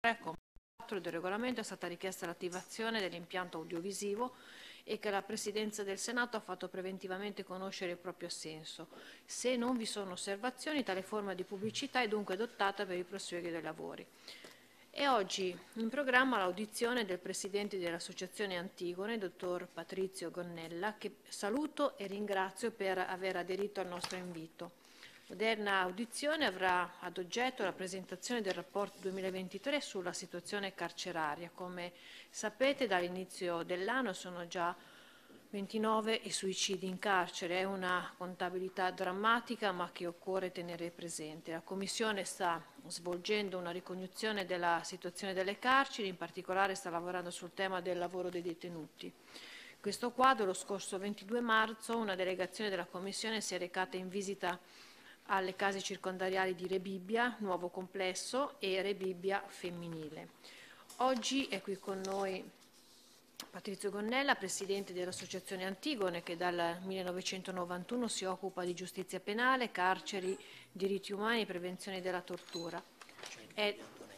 Con 4 del regolamento è stata richiesta l'attivazione dell'impianto audiovisivo e che la Presidenza del Senato ha fatto preventivamente conoscere il proprio assenso. Se non vi sono osservazioni, tale forma di pubblicità è dunque adottata per il prosieguo dei lavori. È oggi in programma l'audizione del Presidente dell'Associazione Antigone, dottor Patrizio Gonnella, che saluto e ringrazio per aver aderito al nostro invito. L'odierna audizione avrà ad oggetto la presentazione del rapporto 2023 sulla situazione carceraria. Come sapete, dall'inizio dell'anno sono già 29 i suicidi in carcere. È una contabilità drammatica, ma che occorre tenere presente. La Commissione sta svolgendo una ricognizione della situazione delle carceri, in particolare sta lavorando sul tema del lavoro dei detenuti. In questo quadro, lo scorso 22 marzo, una delegazione della Commissione si è recata in visita alle case circondariali di Rebibbia, Nuovo Complesso e Rebibbia Femminile. Oggi è qui con noi Patrizio Gonnella, Presidente dell'Associazione Antigone, che dal 1991 si occupa di giustizia penale, carceri, diritti umani e prevenzione della tortura. È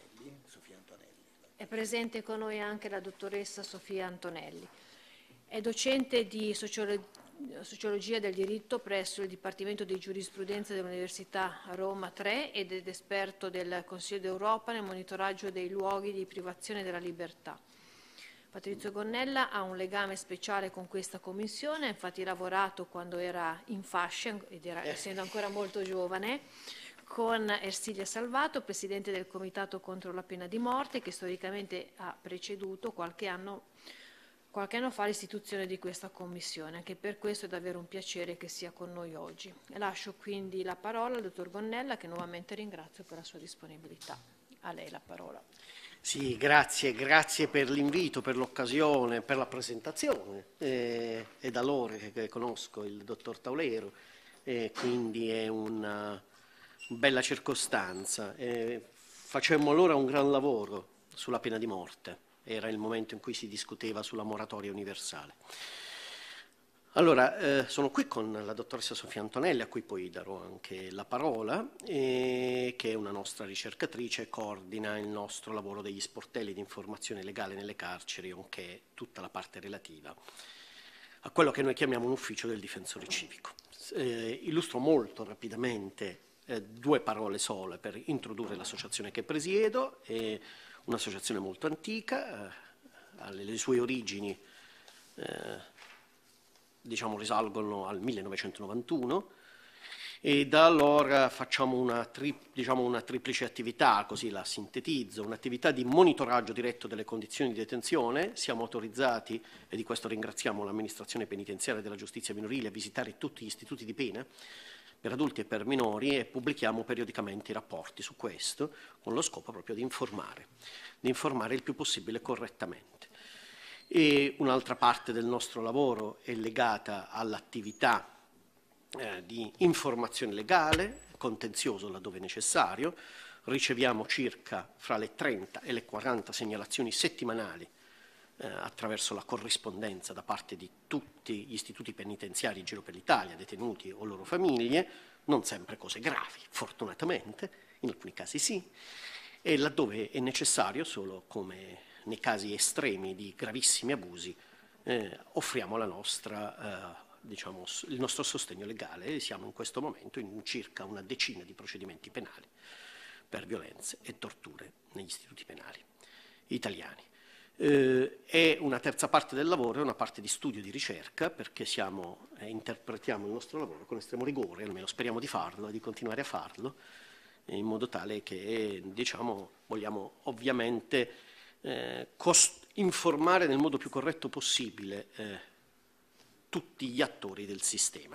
presente con noi anche la dottoressa Sofia Antonelli. È docente di Sociologia del diritto presso il Dipartimento di Giurisprudenza dell'Università Roma 3 ed è esperto del Consiglio d'Europa nel monitoraggio dei luoghi di privazione della libertà. Patrizio Gonnella ha un legame speciale con questa commissione, ha infatti lavorato quando era in fascia, essendo ancora molto giovane, con Ersilia Salvato, Presidente del Comitato contro la pena di morte, che storicamente ha preceduto qualche anno fa l'istituzione di questa commissione. Anche per questo è davvero un piacere che sia con noi oggi. E lascio quindi la parola al dottor Gonnella, che nuovamente ringrazio per la sua disponibilità. A lei la parola. Sì, grazie per l'invito, per l'occasione, per la presentazione. È da allora che conosco il dottor Taulero, quindi è una bella circostanza. Facemmo allora un gran lavoro sulla pena di morte. Era il momento in cui si discuteva sulla moratoria universale. Allora, sono qui con la dottoressa Sofia Antonelli, a cui poi darò anche la parola, che è una nostra ricercatrice e coordina il nostro lavoro degli sportelli di informazione legale nelle carceri, nonché tutta la parte relativa a quello che noi chiamiamo un ufficio del difensore civico. Illustro molto rapidamente 2 parole sole per introdurre l'associazione che presiedo. Un'associazione molto antica, le sue origini diciamo risalgono al 1991 e da allora facciamo una triplice attività, così la sintetizzo: un'attività di monitoraggio diretto delle condizioni di detenzione. Siamo autorizzati, e di questo ringraziamo l'amministrazione penitenziaria della giustizia minorile, a visitare tutti gli istituti di pena per adulti e per minori e pubblichiamo periodicamente i rapporti su questo con lo scopo proprio di informare il più possibile correttamente. E un'altra parte del nostro lavoro è legata all'attività di informazione legale, contenzioso laddove necessario. Riceviamo circa fra le 30 e le 40 segnalazioni settimanali attraverso la corrispondenza da parte di tutti gli istituti penitenziari in giro per l'Italia, detenuti o loro famiglie, non sempre cose gravi, fortunatamente, in alcuni casi sì, e laddove è necessario, solo come nei casi estremi di gravissimi abusi, offriamo il nostro sostegno legale e siamo in questo momento in circa una decina di procedimenti penali per violenze e torture negli istituti penali italiani. E una terza parte del lavoro è una parte di studio di ricerca, perché interpretiamo il nostro lavoro con estremo rigore, almeno speriamo di farlo e di continuare a farlo, in modo tale che vogliamo ovviamente informare nel modo più corretto possibile tutti gli attori del sistema.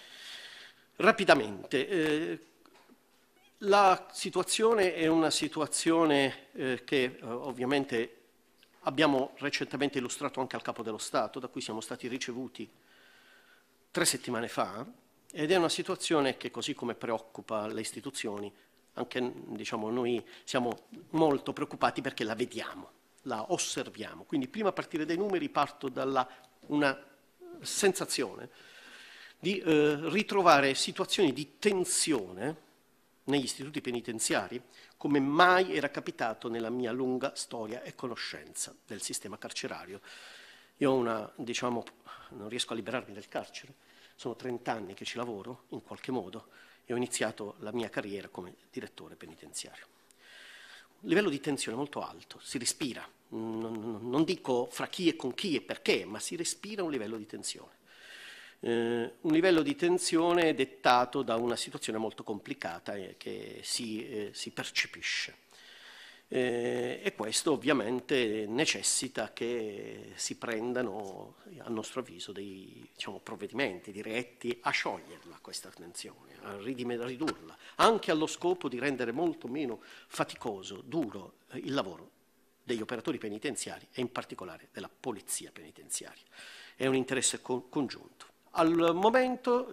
Rapidamente, la situazione è una situazione che ovviamente abbiamo recentemente illustrato anche al Capo dello Stato, da cui siamo stati ricevuti 3 settimane fa, ed è una situazione che, così come preoccupa le istituzioni, anche noi siamo molto preoccupati perché la vediamo, la osserviamo. Quindi prima a partire dai numeri parto da una sensazione di ritrovare situazioni di tensione negli istituti penitenziari come mai era capitato nella mia lunga storia e conoscenza del sistema carcerario. Io ho non riesco a liberarmi del carcere, sono 30 anni che ci lavoro in qualche modo e ho iniziato la mia carriera come direttore penitenziario. Un livello di tensione molto alto, si respira, non dico fra chi e con chi e perché, ma si respira un livello di tensione. Un livello di tensione dettato da una situazione molto complicata che si percepisce. E questo ovviamente necessita che si prendano, a nostro avviso, dei provvedimenti diretti a scioglierla questa tensione, a ridurla, anche allo scopo di rendere molto meno faticoso, duro il lavoro degli operatori penitenziari e in particolare della polizia penitenziaria. È un interesse congiunto. Al momento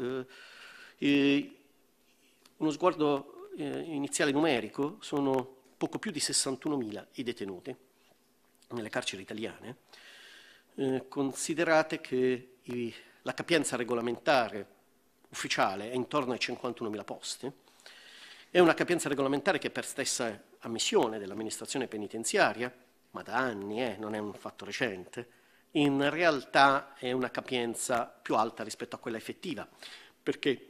uno sguardo iniziale numerico, sono poco più di 61.000 i detenuti nelle carceri italiane. Considerate che la capienza regolamentare ufficiale è intorno ai 51.000 posti. È una capienza regolamentare che per stessa ammissione dell'amministrazione penitenziaria, ma da anni, non è un fatto recente, in realtà è una capienza più alta rispetto a quella effettiva, perché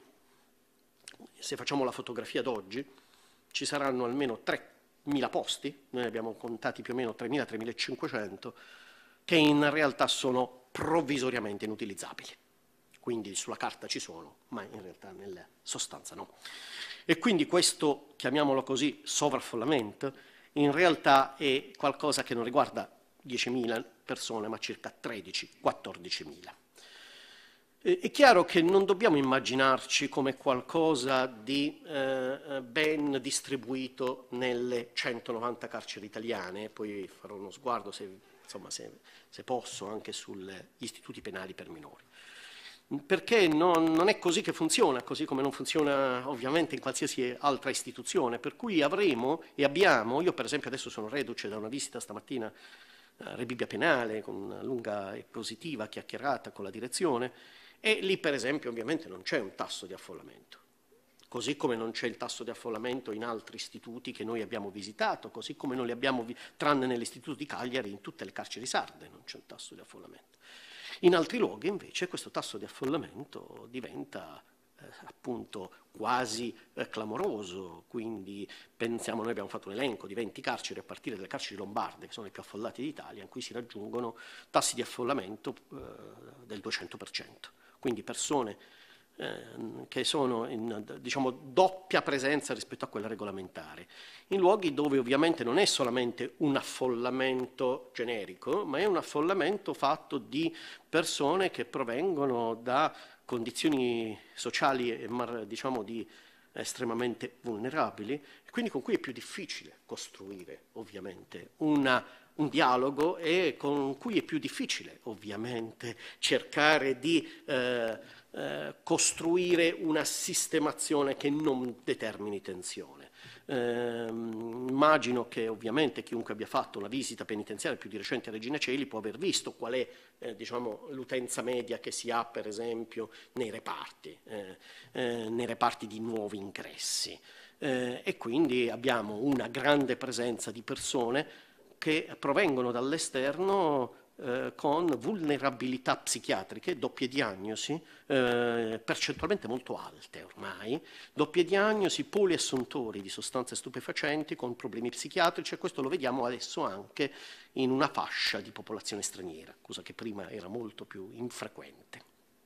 se facciamo la fotografia d'oggi ci saranno almeno 3.000 posti, noi ne abbiamo contati più o meno 3.000-3.500, che in realtà sono provvisoriamente inutilizzabili. Quindi sulla carta ci sono, ma in realtà nella sostanza no. E quindi questo, chiamiamolo così, sovraffollamento, in realtà è qualcosa che non riguarda 10.000 persone, ma circa 13-14.000. È chiaro che non dobbiamo immaginarci come qualcosa di ben distribuito nelle 190 carceri italiane, poi farò uno sguardo, se posso, anche sugli istituti penali per minori. Perché non è così che funziona, così come non funziona ovviamente in qualsiasi altra istituzione, per cui avremo e abbiamo, io per esempio adesso sono reduce da una visita stamattina a Rebibbia Penale, con una lunga e positiva chiacchierata con la direzione, e lì per esempio ovviamente non c'è un tasso di affollamento, così come non c'è il tasso di affollamento in altri istituti che noi abbiamo visitato, così come non li abbiamo, tranne nell'istituto di Cagliari, in tutte le carceri sarde non c'è un tasso di affollamento. In altri luoghi invece questo tasso di affollamento diventa appunto quasi clamoroso, quindi pensiamo, noi abbiamo fatto un elenco di 20 carceri a partire dalle carceri lombarde, che sono le più affollate d'Italia, in cui si raggiungono tassi di affollamento del 200%, quindi persone che sono in doppia presenza rispetto a quella regolamentare, in luoghi dove ovviamente non è solamente un affollamento generico, ma è un affollamento fatto di persone che provengono da condizioni sociali estremamente vulnerabili, e quindi con cui è più difficile costruire ovviamente un dialogo e con cui è più difficile ovviamente cercare di costruire una sistemazione che non determini tensione. Immagino che ovviamente chiunque abbia fatto una visita penitenziaria più di recente a Regina Coeli può aver visto qual è l'utenza media che si ha per esempio nei reparti di nuovi ingressi, e quindi abbiamo una grande presenza di persone che provengono dall'esterno con vulnerabilità psichiatriche, doppie diagnosi, percentualmente molto alte ormai, doppie diagnosi, poliassuntori di sostanze stupefacenti con problemi psichiatrici, e questo lo vediamo adesso anche in una fascia di popolazione straniera, cosa che prima era molto più infrequente.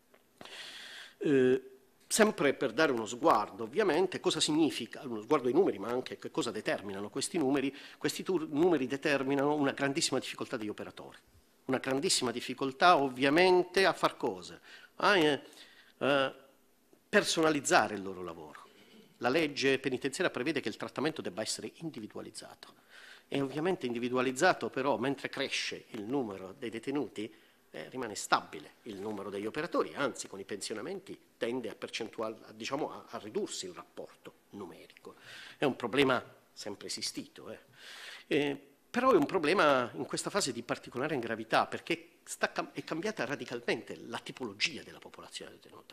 Sempre per dare uno sguardo, ovviamente, cosa significa, uno sguardo ai numeri, ma anche che cosa determinano questi numeri determinano una grandissima difficoltà degli operatori. Una grandissima difficoltà ovviamente a far cosa? A personalizzare il loro lavoro. La legge penitenziaria prevede che il trattamento debba essere individualizzato. E ovviamente individualizzato però, mentre cresce il numero dei detenuti, rimane stabile il numero degli operatori, anzi con i pensionamenti tende a ridursi il rapporto numerico. È un problema sempre esistito. Però è un problema in questa fase di particolare gravità, perché è cambiata radicalmente la tipologia della popolazione detenuta.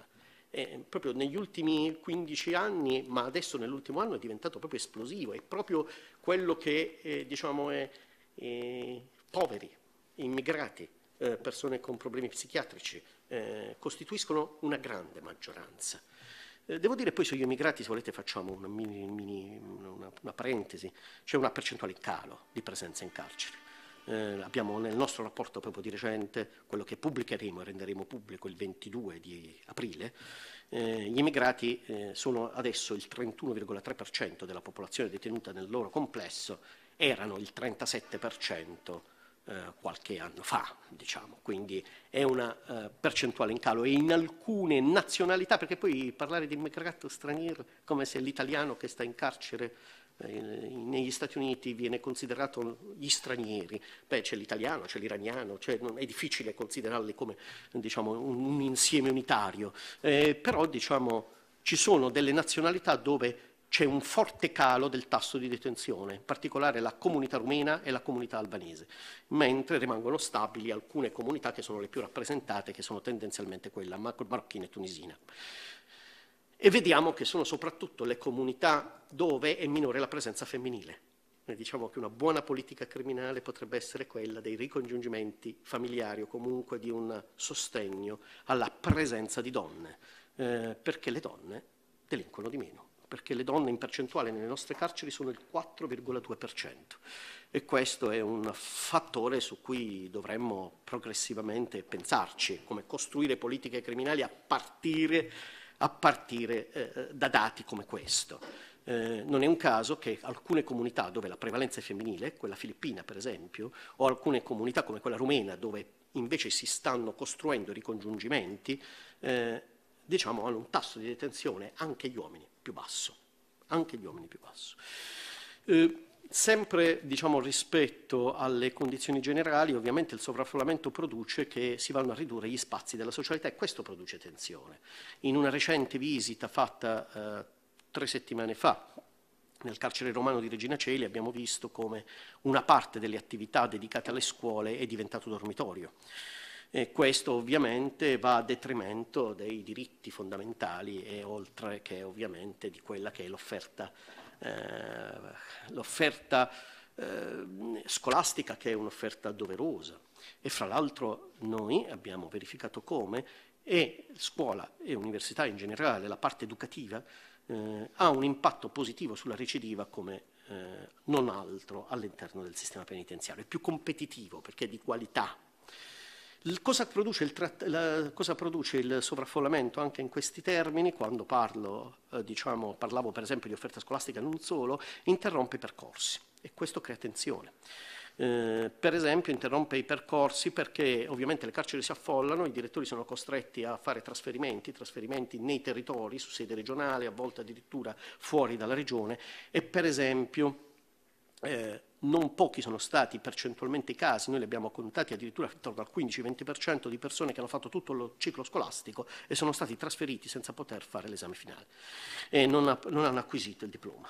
proprio negli ultimi 15 anni, ma adesso nell'ultimo anno è diventato proprio esplosivo, è proprio quello che diciamo è poveri, immigrati, persone con problemi psichiatrici, costituiscono una grande maggioranza. Devo dire poi sugli immigrati, se volete facciamo una parentesi, c'è una percentuale in calo di presenza in carcere. Abbiamo nel nostro rapporto proprio di recente, quello che pubblicheremo e renderemo pubblico il 22 di aprile, gli immigrati sono adesso il 31,3% della popolazione detenuta nel loro complesso, erano il 37% qualche anno fa, diciamo. Quindi è una percentuale in calo e in alcune nazionalità, perché poi parlare di immigrato straniero come se l'italiano che sta in carcere negli Stati Uniti viene considerato gli stranieri. Beh, c'è l'italiano, c'è l'iraniano, è difficile considerarli come diciamo, un insieme unitario, però diciamo, ci sono delle nazionalità dove c'è un forte calo del tasso di detenzione, in particolare la comunità rumena e la comunità albanese, mentre rimangono stabili alcune comunità che sono le più rappresentate, che sono tendenzialmente quella marocchina e tunisina. E vediamo che sono soprattutto le comunità dove è minore la presenza femminile. Diciamo che una buona politica criminale potrebbe essere quella dei ricongiungimenti familiari o comunque di un sostegno alla presenza di donne, perché le donne delinquono di meno. Perché le donne in percentuale nelle nostre carceri sono il 4,2% e questo è un fattore su cui dovremmo progressivamente pensarci, come costruire politiche criminali a partire da dati come questo. Non è un caso che alcune comunità dove la prevalenza è femminile, quella filippina per esempio, o alcune comunità come quella rumena dove invece si stanno costruendo ricongiungimenti, diciamo, hanno un tasso di detenzione anche gli uomini più basso, sempre diciamo, rispetto alle condizioni generali, ovviamente il sovraffollamento produce che si vanno a ridurre gli spazi della socialità e questo produce tensione. In una recente visita fatta 3 settimane fa nel carcere romano di Regina Coeli abbiamo visto come una parte delle attività dedicate alle scuole è diventato dormitorio. E questo ovviamente va a detrimento dei diritti fondamentali e oltre che ovviamente di quella che è l'offerta scolastica, che è un'offerta doverosa. E fra l'altro noi abbiamo verificato come scuola e università in generale, la parte educativa, ha un impatto positivo sulla recidiva come non altro all'interno del sistema penitenziario. È più competitivo perché è di qualità. Cosa produce il sovraffollamento anche in questi termini? Quando parlavo per esempio di offerta scolastica non solo, interrompe i percorsi e questo crea tensione. Per esempio interrompe i percorsi perché ovviamente le carceri si affollano, i direttori sono costretti a fare trasferimenti nei territori, su sede regionale, a volte addirittura fuori dalla regione e per esempio non pochi sono stati percentualmente i casi, noi li abbiamo contati addirittura intorno al 15-20% di persone che hanno fatto tutto il ciclo scolastico e sono stati trasferiti senza poter fare l'esame finale e non hanno acquisito il diploma.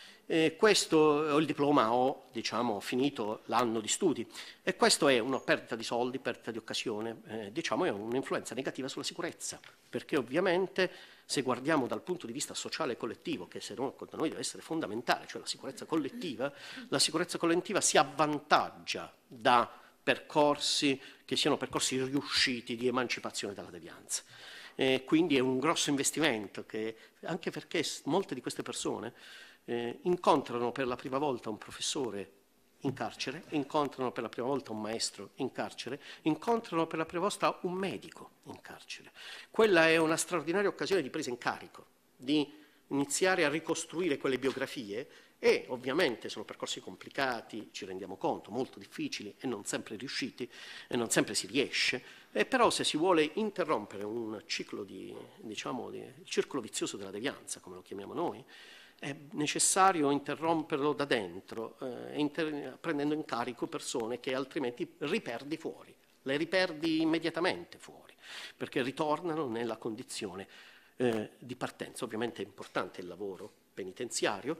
Questo il diploma o diciamo finito l'anno di studi e questo è una perdita di soldi, perdita di occasione, diciamo è un'influenza negativa sulla sicurezza perché ovviamente se guardiamo dal punto di vista sociale e collettivo, che secondo noi deve essere fondamentale, cioè la sicurezza collettiva si avvantaggia da percorsi che siano percorsi riusciti di emancipazione dalla devianza. Quindi è un grosso investimento anche perché molte di queste persone incontrano per la prima volta un professore in carcere, incontrano per la prima volta un maestro in carcere, incontrano per la prima volta un medico in carcere. Quella è una straordinaria occasione di presa in carico, di iniziare a ricostruire quelle biografie e ovviamente sono percorsi complicati, ci rendiamo conto, molto difficili e non sempre riusciti e non sempre si riesce, però se si vuole interrompere un ciclo circolo vizioso della devianza, come lo chiamiamo noi, è necessario interromperlo da dentro, prendendo in carico persone che altrimenti riperdi fuori, le riperdi immediatamente fuori, perché ritornano nella condizione di partenza. Ovviamente è importante il lavoro penitenziario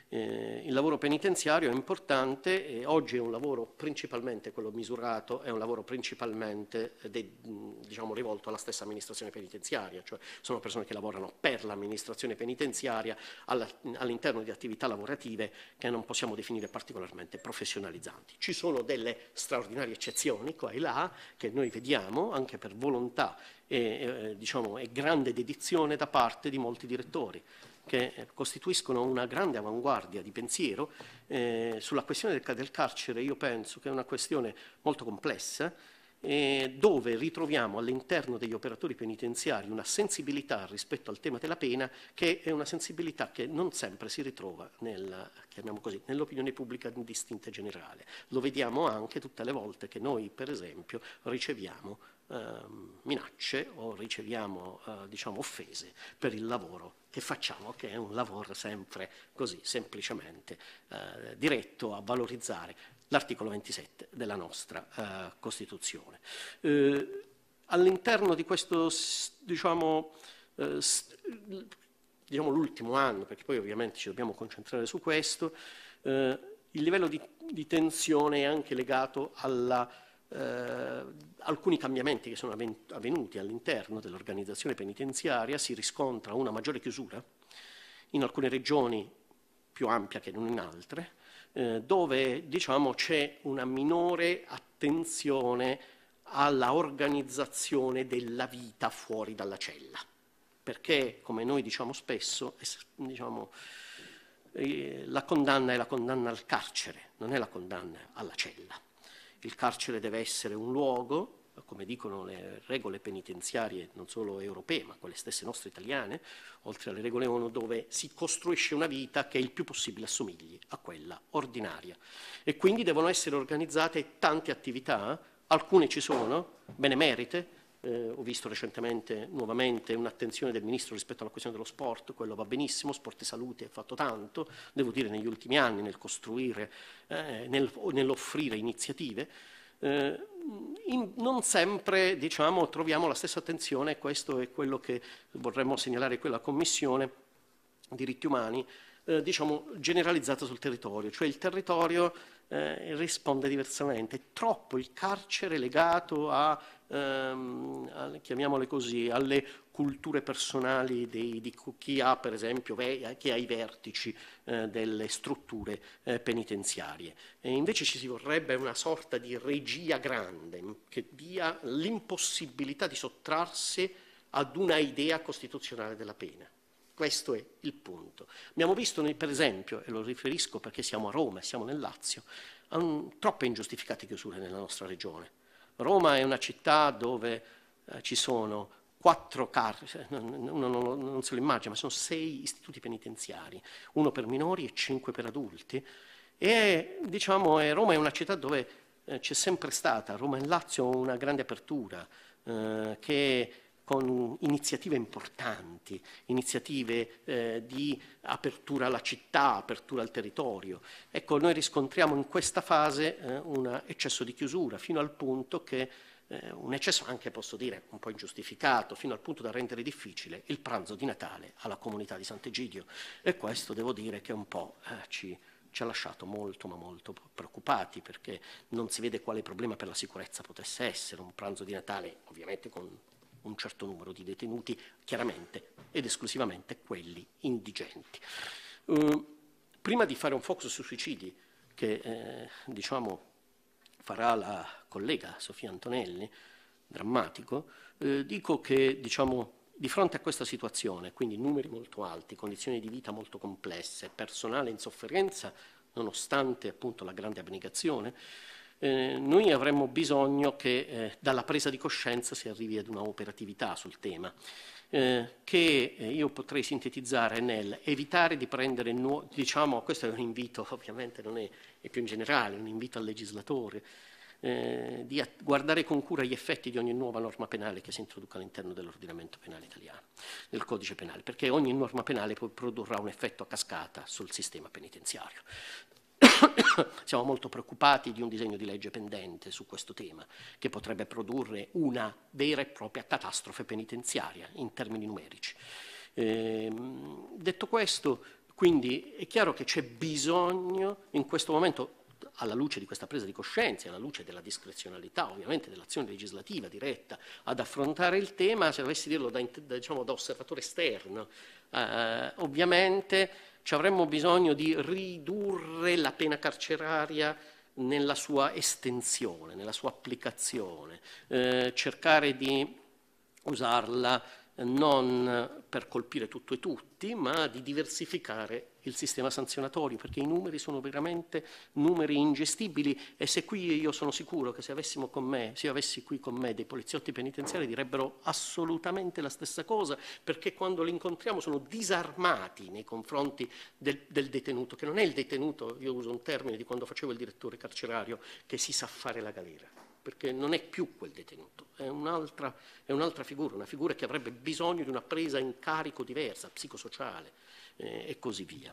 Il lavoro penitenziario è importante e oggi è un lavoro principalmente, quello misurato, è un lavoro principalmente diciamo, rivolto alla stessa amministrazione penitenziaria, cioè sono persone che lavorano per l'amministrazione penitenziaria all'interno di attività lavorative che non possiamo definire particolarmente professionalizzanti. Ci sono delle straordinarie eccezioni qua e là che noi vediamo anche per volontà diciamo, e grande dedizione da parte di molti direttori, che costituiscono una grande avanguardia di pensiero. Sulla questione del carcere io penso che è una questione molto complessa, dove ritroviamo all'interno degli operatori penitenziari una sensibilità rispetto al tema della pena, che è una sensibilità che non sempre si ritrova nell'opinione pubblica indistinta e generale. Lo vediamo anche tutte le volte che noi, per esempio, riceviamo minacce o riceviamo diciamo, offese per il lavoro che facciamo, che è un lavoro sempre così semplicemente diretto a valorizzare l'articolo 27 della nostra Costituzione. All'interno di questo, diciamo l'ultimo anno, perché poi ovviamente ci dobbiamo concentrare su questo, il livello di tensione è anche legato alla alcuni cambiamenti che sono avvenuti all'interno dell'organizzazione penitenziaria. Si riscontra una maggiore chiusura in alcune regioni, più ampia che non in altre, dove diciamo, c'è una minore attenzione alla organizzazione della vita fuori dalla cella, perché come noi diciamo spesso diciamo, la condanna è la condanna al carcere, non è la condanna alla cella. Il carcere deve essere un luogo, come dicono le regole penitenziarie non solo europee, ma quelle stesse nostre italiane, oltre alle regole ONU, dove si costruisce una vita che il più possibile assomigli a quella ordinaria. E quindi devono essere organizzate tante attività, alcune ci sono, benemerite. Ho visto recentemente nuovamente un'attenzione del Ministro rispetto alla questione dello sport, quello va benissimo, Sport e Salute ha fatto tanto, devo dire negli ultimi anni, nel costruire, nell'offrire iniziative. Non sempre diciamo, troviamo la stessa attenzione, e questo è quello che vorremmo segnalare qui alla Commissione diritti umani, diciamo, generalizzata sul territorio, cioè il territorio risponde diversamente. È troppo il carcere legato a chiamiamole così, alle culture personali di chi ha, per esempio, che ha i vertici delle strutture penitenziarie. E invece ci si vorrebbe una sorta di regia grande che dia l'impossibilità di sottrarsi ad una idea costituzionale della pena. Questo è il punto. Abbiamo visto, per esempio, e lo riferisco perché siamo a Roma e siamo nel Lazio, troppe ingiustificate chiusure nella nostra regione. Roma è una città dove ci sono 4 carceri, non se lo immagina, ma sono 6 istituti penitenziari, 1 per minori e 5 per adulti. E diciamo, Roma è una città dove c'è sempre stata, Roma e Lazio, una grande apertura che con iniziative importanti, iniziative di apertura alla città, apertura al territorio. Ecco, noi riscontriamo in questa fase un eccesso di chiusura, fino al punto che, un eccesso anche, posso dire, un po' ingiustificato, fino al punto da rendere difficile il pranzo di Natale alla comunità di Sant'Egidio. E questo devo dire che un po' ci ha lasciato molto, ma molto preoccupati, perché non si vede quale problema per la sicurezza potesse essere un pranzo di Natale, ovviamente con un certo numero di detenuti, chiaramente ed esclusivamente quelli indigenti. Prima di fare un focus sui suicidi, che diciamo farà la collega Sofia Antonelli, drammatico, dico che diciamo, di fronte a questa situazione, quindi numeri molto alti, condizioni di vita molto complesse, personale in sofferenza, nonostante appunto la grande abnegazione, noi avremmo bisogno che dalla presa di coscienza si arrivi ad una operatività sul tema, che io potrei sintetizzare nel evitare di prendere, diciamo, questo è un invito, ovviamente non è più in generale, un invito al legislatore, di guardare con cura gli effetti di ogni nuova norma penale che si introduca all'interno dell'ordinamento penale italiano, del codice penale, perché ogni norma penale poi produrrà un effetto a cascata sul sistema penitenziario. Siamo molto preoccupati di un disegno di legge pendente su questo tema, che potrebbe produrre una vera e propria catastrofe penitenziaria in termini numerici. Detto questo, Quindi è chiaro che c'è bisogno in questo momento, alla luce di questa presa di coscienza, alla luce della discrezionalità, ovviamente dell'azione legislativa diretta ad affrontare il tema, se dovessi dirlo diciamo, da osservatore esterno, ovviamente ci avremmo bisogno di ridurre la pena carceraria nella sua estensione, nella sua applicazione, cercare di usarla non per colpire tutto e tutti, ma di diversificare il sistema sanzionatorio, perché i numeri sono veramente numeri ingestibili, e se qui io sono sicuro che se avessi qui con me dei poliziotti penitenziari direbbero assolutamente la stessa cosa, perché quando li incontriamo sono disarmati nei confronti del detenuto, che non è il detenuto, io uso un termine di quando facevo il direttore carcerario, che si sa fare la galera, perché non è più quel detenuto, è un'altra figura, una figura che avrebbe bisogno di una presa in carico diversa, psicosociale e così via.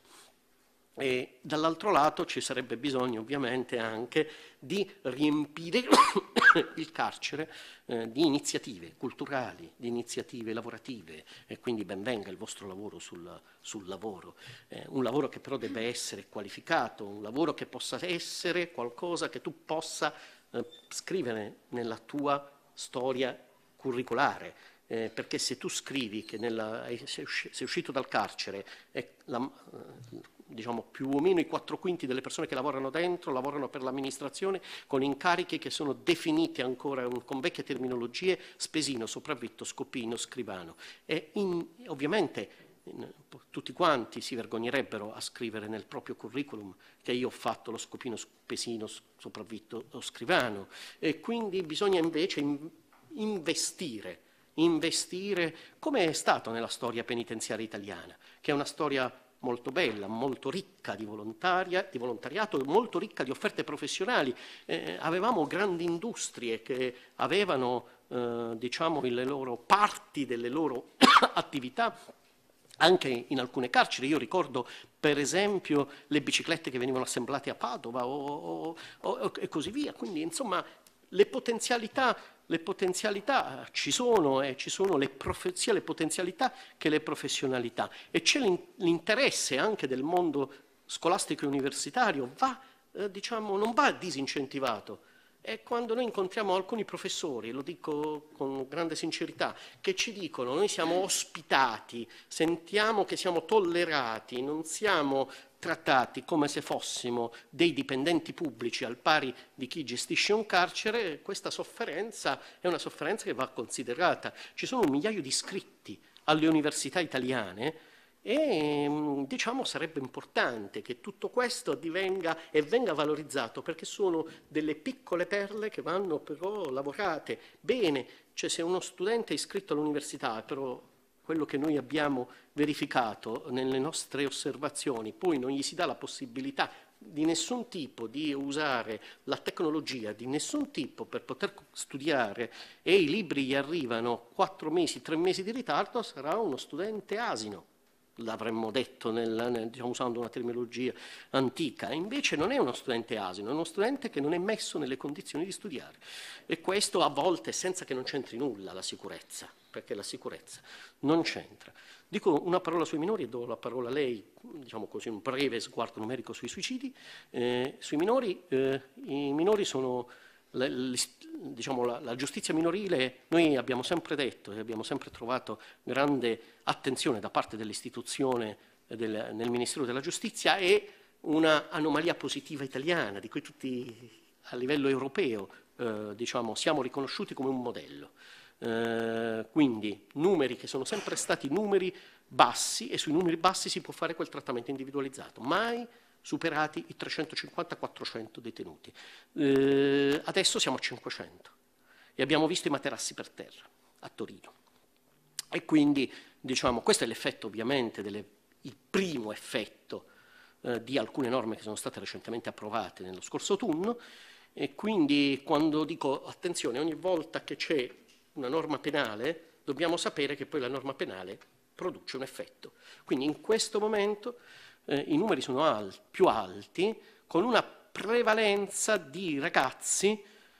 E dall'altro lato ci sarebbe bisogno ovviamente anche di riempire il carcere di iniziative culturali, di iniziative lavorative, e quindi ben venga il vostro lavoro sul lavoro, un lavoro che però debba essere qualificato, un lavoro che possa essere qualcosa che tu possa scrivere nella tua storia curricolare, perché se tu scrivi che sei uscito dal carcere e diciamo più o meno i 4/5 delle persone che lavorano dentro lavorano per l'amministrazione con incarichi che sono definiti ancora con vecchie terminologie: spesino, sopravvitto, scopino, scrivano, e ovviamente tutti quanti si vergognerebbero a scrivere nel proprio curriculum che io ho fatto lo scopino, spesino, sopravvitto o scrivano, e quindi bisogna invece investire come è stato nella storia penitenziaria italiana, che è una storia molto bella, molto ricca di volontariato, molto ricca di offerte professionali. Avevamo grandi industrie che avevano diciamo le loro parti delle loro attività anche in alcune carceri. Io ricordo per esempio le biciclette che venivano assemblate a Padova e così via. Quindi insomma le potenzialità ci sono, e ci sono sia le potenzialità che le professionalità, e c'è l'interesse anche del mondo scolastico e universitario, diciamo, non va disincentivato. E quando noi incontriamo alcuni professori, lo dico con grande sincerità, che ci dicono: noi siamo ospitati, sentiamo che siamo tollerati, non siamo trattati come se fossimo dei dipendenti pubblici al pari di chi gestisce un carcere, questa sofferenza è una sofferenza che va considerata. Ci sono 1 migliaio di iscritti alle università italiane, e diciamo sarebbe importante che tutto questo venga valorizzato, perché sono delle piccole perle che vanno però lavorate bene. Cioè, se uno studente è iscritto all'università, però quello che noi abbiamo verificato nelle nostre osservazioni, poi non gli si dà la possibilità di nessun tipo di usare la tecnologia, di nessun tipo, per poter studiare, e i libri gli arrivano 4 mesi, 3 mesi di ritardo, sarà uno studente asino. L'avremmo detto diciamo, usando una terminologia antica. Invece non è uno studente asino, è uno studente che non è messo nelle condizioni di studiare, e questo a volte senza che non c'entri nulla la sicurezza, perché la sicurezza non c'entra. Dico una parola sui minori e do la parola a lei, diciamo così, un breve sguardo numerico sui suicidi. Sui minori, i minori sono diciamo, la giustizia minorile. Noi abbiamo sempre detto e abbiamo sempre trovato grande attenzione da parte dell'istituzione nel Ministero della Giustizia, è una anomalia positiva italiana di cui tutti a livello europeo diciamo, siamo riconosciuti come un modello. Quindi numeri che sono sempre stati numeri bassi, e sui numeri bassi si può fare quel trattamento individualizzato, mai superati i 350-400 detenuti. Adesso siamo a 500 e abbiamo visto i materassi per terra a Torino, e quindi diciamo, questo è l'effetto ovviamente, il primo effetto di alcune norme che sono state recentemente approvate nello scorso autunno. E quindi quando dico attenzione, ogni volta che c'è una norma penale dobbiamo sapere che poi la norma penale produce un effetto. Quindi in questo momento i numeri sono più alti, con una prevalenza di ragazzi,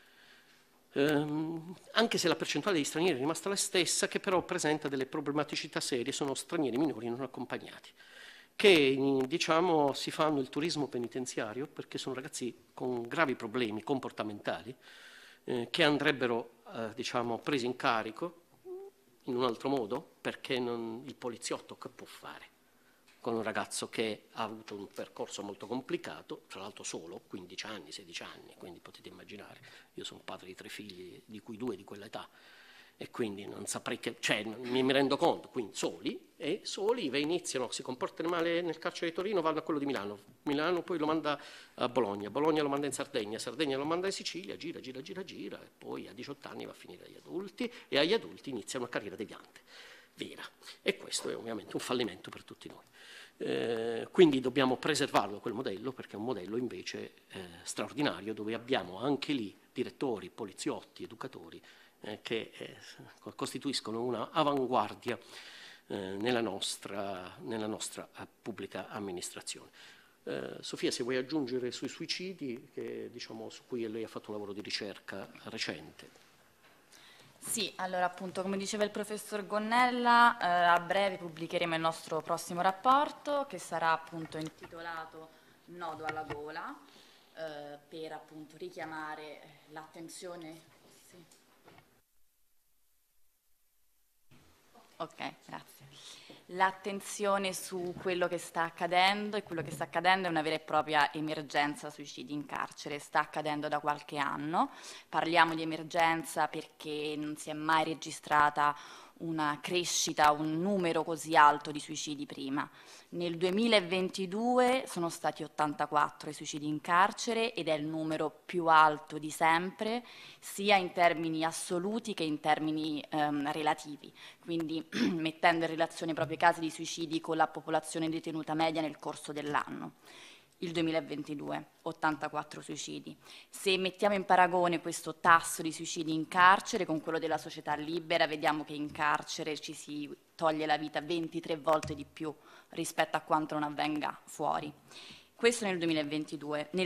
anche se la percentuale degli stranieri è rimasta la stessa, che però presenta delle problematicità serie, sono stranieri minori non accompagnati. che diciamo, si fanno il turismo penitenziario perché sono ragazzi con gravi problemi comportamentali che andrebbero diciamo, presi in carico in un altro modo, perché il poliziotto che può fare con un ragazzo che ha avuto un percorso molto complicato, tra l'altro solo, 15 anni, 16 anni, quindi potete immaginare, io sono padre di 3 figli, di cui 2 di quell'età, e quindi non saprei che, cioè mi rendo conto, quindi soli iniziano, si comportano male nel carcere di Torino, vanno a quello di Milano, Milano poi lo manda a Bologna, Bologna lo manda in Sardegna, Sardegna lo manda in Sicilia, gira, e poi a 18 anni va a finire agli adulti, e agli adulti inizia una carriera deviante, vera, e questo è ovviamente un fallimento per tutti noi. Quindi dobbiamo preservarlo quel modello, perché è un modello invece straordinario, dove abbiamo anche lì direttori, poliziotti, educatori, che costituiscono una avanguardia nella nostra pubblica amministrazione. Sofia, se vuoi aggiungere sui suicidi, diciamo, su cui lei ha fatto un lavoro di ricerca recente. Sì, allora appunto come diceva il professor Gonnella, a breve pubblicheremo il nostro prossimo rapporto che sarà appunto intitolato Nodo alla gola, per appunto richiamare l'attenzione. Ok, grazie. L'attenzione su quello che sta accadendo, e quello che sta accadendo è una vera e propria emergenza suicidi in carcere, sta accadendo da qualche anno. Parliamo di emergenza perché non si è mai registrata una crescita, un numero così alto di suicidi prima. Nel 2022 sono stati 84 i suicidi in carcere ed è il numero più alto di sempre, sia in termini assoluti che in termini relativi, quindi mettendo in relazione proprio i casi di suicidi con la popolazione detenuta media nel corso dell'anno. Il 2022, 84 suicidi. Se mettiamo in paragone questo tasso di suicidi in carcere con quello della società libera, vediamo che in carcere ci si toglie la vita 23 volte di più rispetto a quanto non avvenga fuori. Questo nel 2022. Nel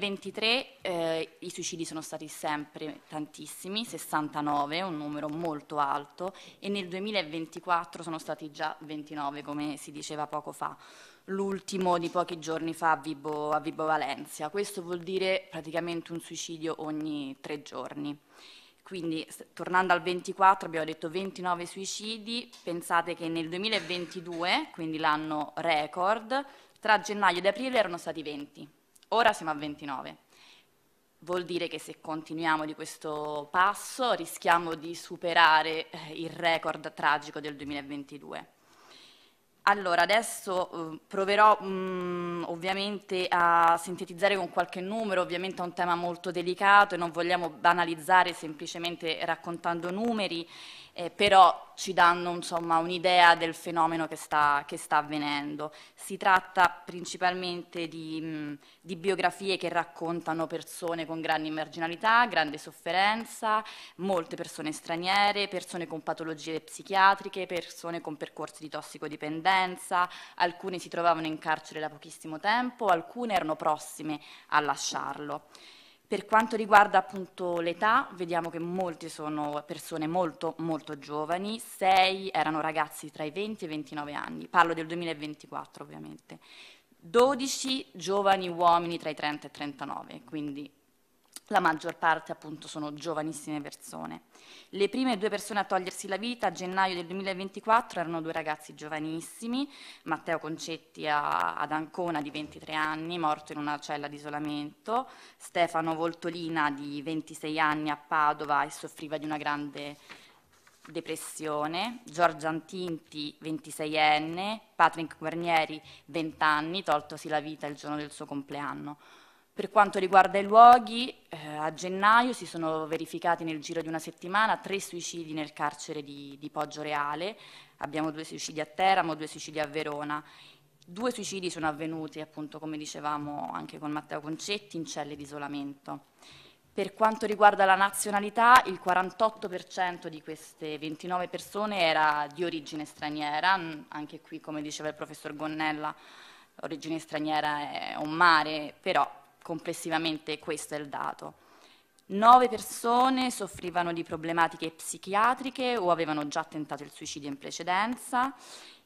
2023 i suicidi sono stati sempre tantissimi, 69, un numero molto alto, e nel 2024 sono stati già 29, come si diceva poco fa. L'ultimo di pochi giorni fa a Vibo Valentia. Questo vuol dire praticamente un suicidio ogni 3 giorni. Quindi, tornando al 24, abbiamo detto 29 suicidi. Pensate che nel 2022, quindi l'anno record, tra gennaio ed aprile erano stati 20. Ora siamo a 29. Vuol dire che se continuiamo di questo passo rischiamo di superare il record tragico del 2022. Allora, adesso proverò ovviamente a sintetizzare con qualche numero, ovviamente è un tema molto delicato e non vogliamo banalizzare semplicemente raccontando numeri, però ci danno insomma un'idea del fenomeno che sta avvenendo. Si tratta principalmente di biografie che raccontano persone con grande marginalità, grande sofferenza, molte persone straniere, persone con patologie psichiatriche, persone con percorsi di tossicodipendenza, alcune si trovavano in carcere da pochissimo tempo, alcune erano prossime a lasciarlo. Per quanto riguarda appunto l'età, vediamo che molti sono persone molto molto giovani, 6 erano ragazzi tra i 20 e i 29 anni, parlo del 2024 ovviamente, 12 giovani uomini tra i 30 e i 39, quindi la maggior parte appunto sono giovanissime persone. Le prime 2 persone a togliersi la vita a gennaio del 2024 erano 2 ragazzi giovanissimi, Matteo Concetti ad Ancona di 23 anni, morto in una cella di isolamento, Stefano Voltolina di 26 anni a Padova e soffriva di una grande depressione, Giorgia Antinti 26enne, Patrick Guarnieri 20 anni, toltosi la vita il giorno del suo compleanno. Per quanto riguarda i luoghi, a gennaio si sono verificati nel giro di una settimana 3 suicidi nel carcere di Poggioreale, abbiamo 2 suicidi a Teramo, 2 suicidi a Verona. 2 suicidi sono avvenuti, appunto, come dicevamo anche con Matteo Concetti, in celle di isolamento. Per quanto riguarda la nazionalità, il 48% di queste 29 persone era di origine straniera, anche qui, come diceva il professor Gonnella, origine straniera è un mare, però complessivamente questo è il dato. 9 persone soffrivano di problematiche psichiatriche o avevano già tentato il suicidio in precedenza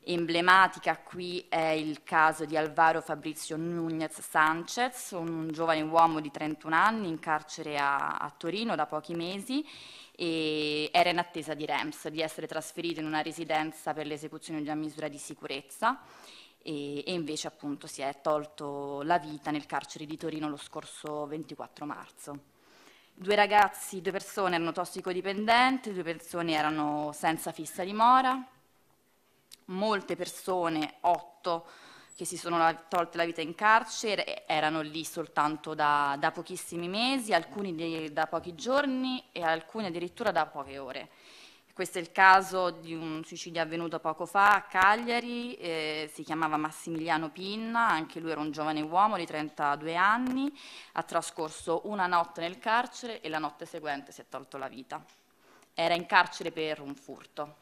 Emblematica qui è il caso di Alvaro Fabrizio Núñez Sánchez, un giovane uomo di 31 anni in carcere a Torino da pochi mesi, e era in attesa di REMS, di essere trasferito in una residenza per l'esecuzione di una misura di sicurezza, e invece appunto si è tolto la vita nel carcere di Torino lo scorso 24 marzo. Due persone erano tossicodipendenti, 2 persone erano senza fissa dimora. Molte persone, 8, che si sono tolte la vita in carcere, erano lì soltanto da pochissimi mesi, alcuni da pochi giorni e alcuni addirittura da poche ore. Questo è il caso di un suicidio avvenuto poco fa a Cagliari, si chiamava Massimiliano Pinna, anche lui era un giovane uomo di 32 anni, ha trascorso una notte nel carcere e la notte seguente si è tolto la vita. Era in carcere per un furto.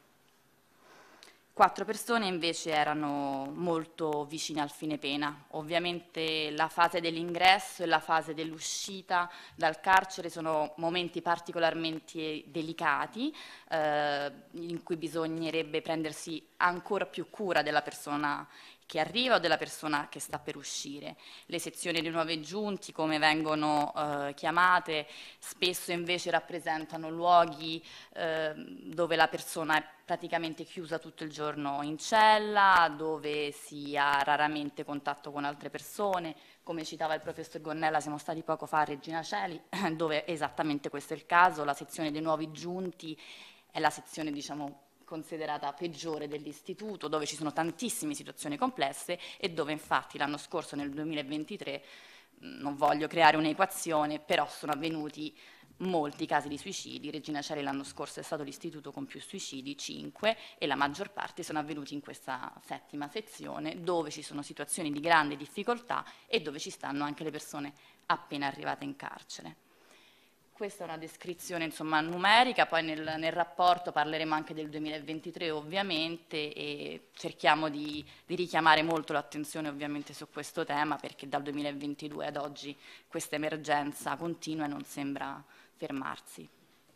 4 persone invece erano molto vicine al fine pena. Ovviamente la fase dell'ingresso e la fase dell'uscita dal carcere sono momenti particolarmente delicati, in cui bisognerebbe prendersi ancora più cura della persona che arriva o della persona che sta per uscire. Le sezioni dei nuovi giunti, come vengono chiamate, spesso invece rappresentano luoghi dove la persona è praticamente chiusa tutto il giorno in cella, dove si ha raramente contatto con altre persone. Come citava il professor Gonnella, siamo stati poco fa a Regina Coeli, dove esattamente questo è il caso. La sezione dei nuovi giunti è la sezione, diciamo, considerata peggiore dell'istituto, dove ci sono tantissime situazioni complesse e dove infatti l'anno scorso, nel 2023, non voglio creare un'equazione, però sono avvenuti molti casi di suicidi. Regina Coeli l'anno scorso è stato l'istituto con più suicidi, 5, e la maggior parte sono avvenuti in questa 7ª sezione, dove ci sono situazioni di grande difficoltà e dove ci stanno anche le persone appena arrivate in carcere. Questa è una descrizione, insomma, numerica, poi nel rapporto parleremo anche del 2023 ovviamente, e cerchiamo di richiamare molto l'attenzione ovviamente su questo tema, perché dal 2022 ad oggi questa emergenza continua e non sembra fermarsi.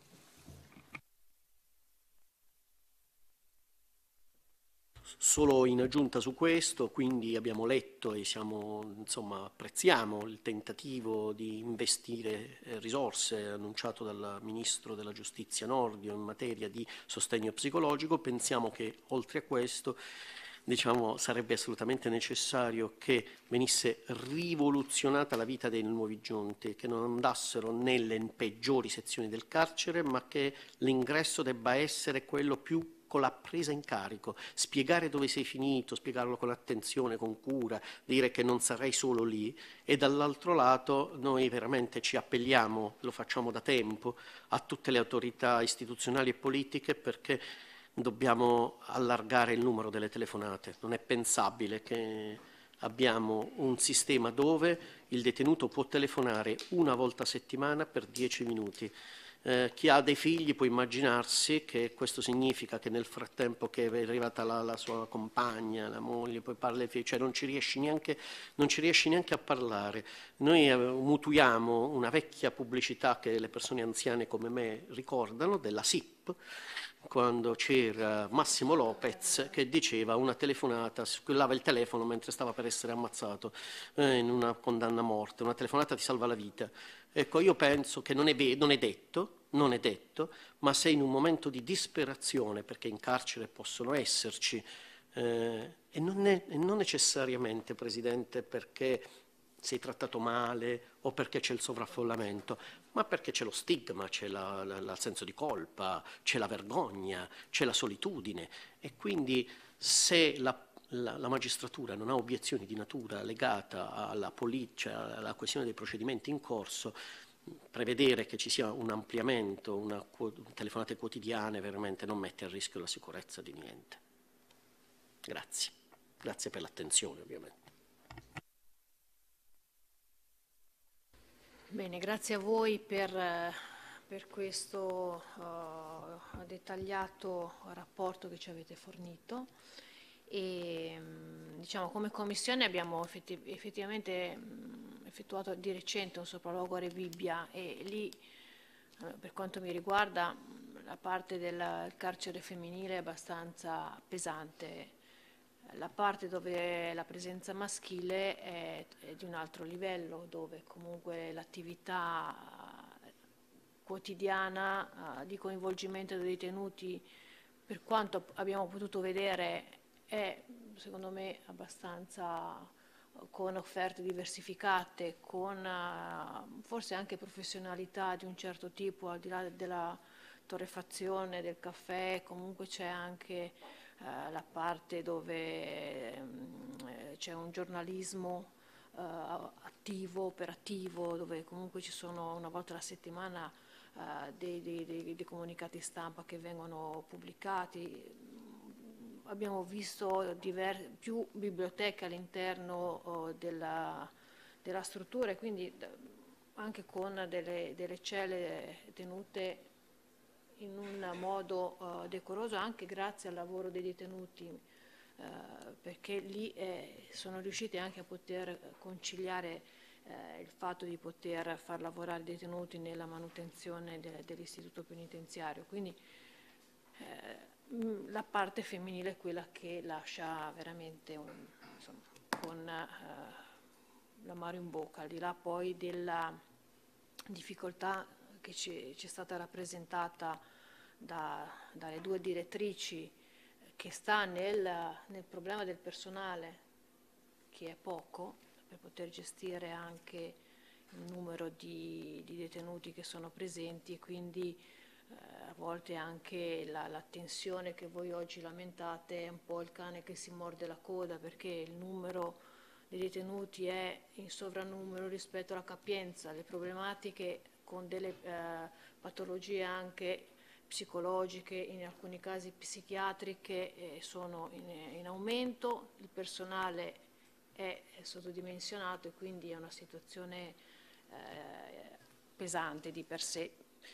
Solo in aggiunta su questo, quindi abbiamo letto e apprezziamo il tentativo di investire risorse annunciato dal Ministro della Giustizia Nordio in materia di sostegno psicologico. Pensiamo che oltre a questo sarebbe assolutamente necessario che venisse rivoluzionata la vita dei nuovi giunti, che non andassero nelle peggiori sezioni del carcere, ma che l'ingresso debba essere quello più con la presa in carico, spiegare dove sei finito, spiegarlo con attenzione, con cura, dire che non sarai solo lì, e dall'altro lato noi veramente ci appelliamo, lo facciamo da tempo, a tutte le autorità istituzionali e politiche, perché dobbiamo allargare il numero delle telefonate. Non è pensabile che abbiamo un sistema dove il detenuto può telefonare una volta a settimana per 10 minuti. Chi ha dei figli può immaginarsi che questo significa che nel frattempo che è arrivata la sua compagna, la moglie, poi parla ai figli, cioè non ci riesci neanche a parlare. Noi mutuiamo una vecchia pubblicità che le persone anziane come me ricordano, della SIP, quando c'era Massimo Lopez che diceva una telefonata, squillava il telefono mentre stava per essere ammazzato in una condanna a morte, una telefonata ti salva la vita. Ecco, io penso che non è detto, ma se in un momento di disperazione, perché in carcere possono esserci, e non necessariamente, Presidente, perché sei trattato male o perché c'è il sovraffollamento, ma perché c'è lo stigma, c'è il senso di colpa, c'è la vergogna, c'è la solitudine, e quindi se la magistratura non ha obiezioni di natura legata alla questione dei procedimenti in corso, prevedere che ci sia un ampliamento, telefonate quotidiane, veramente non mette a rischio la sicurezza di niente. Grazie. Grazie per l'attenzione, ovviamente. Bene, grazie a voi per questo dettagliato rapporto che ci avete fornito. E come Commissione abbiamo effettivamente effettuato di recente un sopralluogo a Rebibbia, e lì per quanto mi riguarda la parte del carcere femminile è abbastanza pesante. La parte dove la presenza maschile è di un altro livello, dove comunque l'attività quotidiana di coinvolgimento dei detenuti, per quanto abbiamo potuto vedere, è secondo me abbastanza con offerte diversificate, con forse anche professionalità di un certo tipo, al di là della torrefazione, del caffè, comunque c'è anche la parte dove c'è un giornalismo attivo, operativo, dove comunque ci sono una volta alla settimana dei comunicati stampa che vengono pubblicati. Abbiamo visto più biblioteche all'interno della struttura, e quindi anche con delle celle tenute in un modo decoroso, anche grazie al lavoro dei detenuti, perché lì sono riusciti anche a poter conciliare il fatto di poter far lavorare i detenuti nella manutenzione dell'istituto penitenziario. Quindi la parte femminile è quella che lascia veramente insomma, con l'amaro in bocca, al di là poi della difficoltà che ci è stata rappresentata dalle due direttrici, che sta nel problema del personale, che è poco, per poter gestire anche il numero di detenuti che sono presenti, e quindi a volte anche la tensione che voi oggi lamentate è un po' il cane che si morde la coda, perché il numero dei detenuti è in sovrannumero rispetto alla capienza, le problematiche con delle patologie anche psicologiche, in alcuni casi psichiatriche, sono in aumento, il personale è sottodimensionato, e quindi è una situazione pesante di per sé.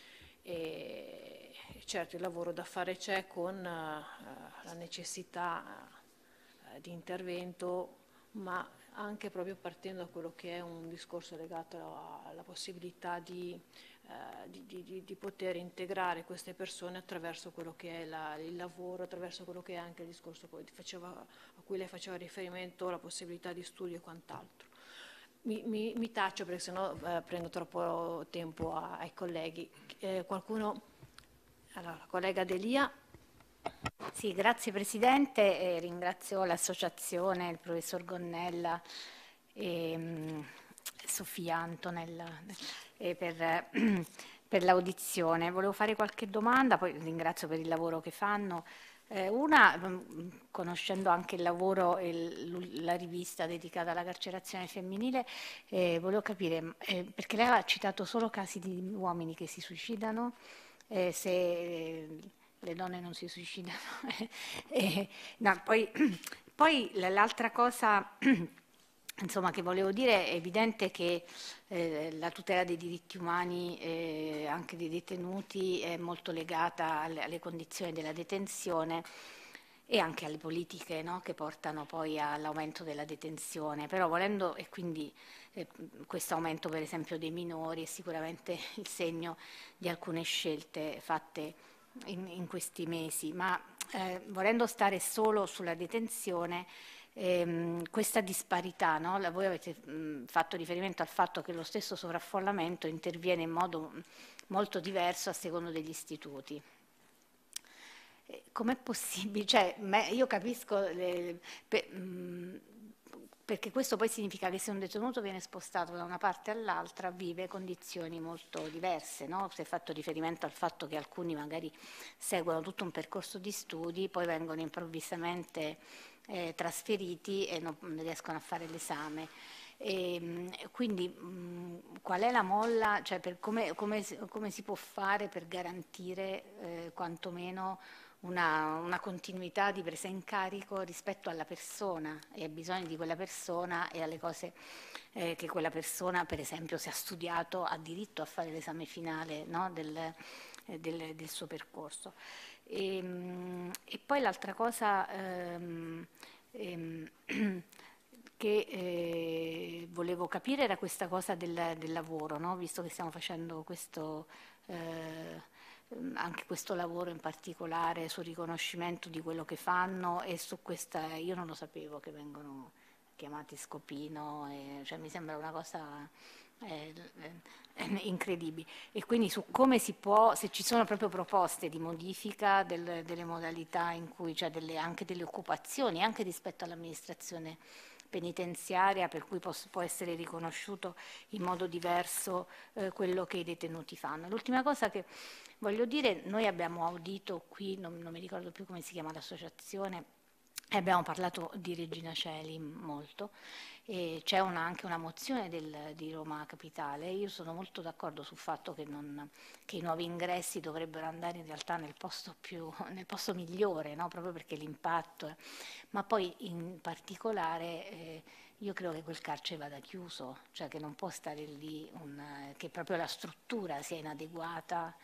E certo il lavoro da fare c'è, con la necessità di intervento, ma anche proprio partendo da quello che è un discorso legato alla possibilità di poter integrare queste persone attraverso quello che è il lavoro, attraverso quello che è anche il discorso a cui lei faceva riferimento, la possibilità di studio e quant'altro. Mi taccio perché sennò prendo troppo tempo ai colleghi. Qualcuno? Allora, la collega Delia. Sì, grazie Presidente, ringrazio l'associazione, il professor Gonnella e Sofia Antonella per l'audizione. Volevo fare qualche domanda, poi ringrazio per il lavoro che fanno. Una, conoscendo anche il lavoro e la rivista dedicata alla carcerazione femminile, volevo capire, perché lei ha citato solo casi di uomini che si suicidano, se le donne non si suicidano. No, poi l'altra cosa insomma, che volevo dire, è evidente che la tutela dei diritti umani, anche dei detenuti, è molto legata alle condizioni della detenzione e anche alle politiche, no, che portano poi all'aumento della detenzione. Però volendo, e quindi questo aumento per esempio dei minori è sicuramente il segno di alcune scelte fatte in questi mesi, ma volendo stare solo sulla detenzione, questa disparità, no? Voi avete fatto riferimento al fatto che lo stesso sovraffollamento interviene in modo molto diverso a secondo degli istituti. Com'è possibile? Cioè, io capisco, perché questo poi significa che se un detenuto viene spostato da una parte all'altra vive condizioni molto diverse, no? Si è fatto riferimento al fatto che alcuni magari seguono tutto un percorso di studi, poi vengono improvvisamente trasferiti e non riescono a fare l'esame. Quindi qual è la molla, cioè come si può fare per garantire quantomeno una continuità di presa in carico rispetto alla persona e ai bisogni di quella persona e alle cose che quella persona, per esempio, se ha studiato, ha diritto a fare l'esame finale, no, del suo percorso. E poi l'altra cosa che volevo capire era questa cosa del lavoro, no? Visto che stiamo facendo questo anche questo lavoro in particolare sul riconoscimento di quello che fanno e su questa, io non lo sapevo che vengono chiamati scopino, cioè mi sembra una cosa incredibili. E quindi su come si può, se ci sono proprio proposte di modifica delle modalità in cui, cioè anche delle occupazioni, anche rispetto all'amministrazione penitenziaria, per cui può essere riconosciuto in modo diverso quello che i detenuti fanno. L'ultima cosa che voglio dire, noi abbiamo audito qui, non mi ricordo più come si chiama l'associazione, e abbiamo parlato di Regina Coeli molto, e c'è anche una mozione di Roma Capitale. Io sono molto d'accordo sul fatto che i nuovi ingressi dovrebbero andare in realtà nel posto migliore, no? Proprio perché l'impatto ma poi in particolare io credo che quel carcere vada chiuso, cioè che non può stare lì, che proprio la struttura sia inadeguata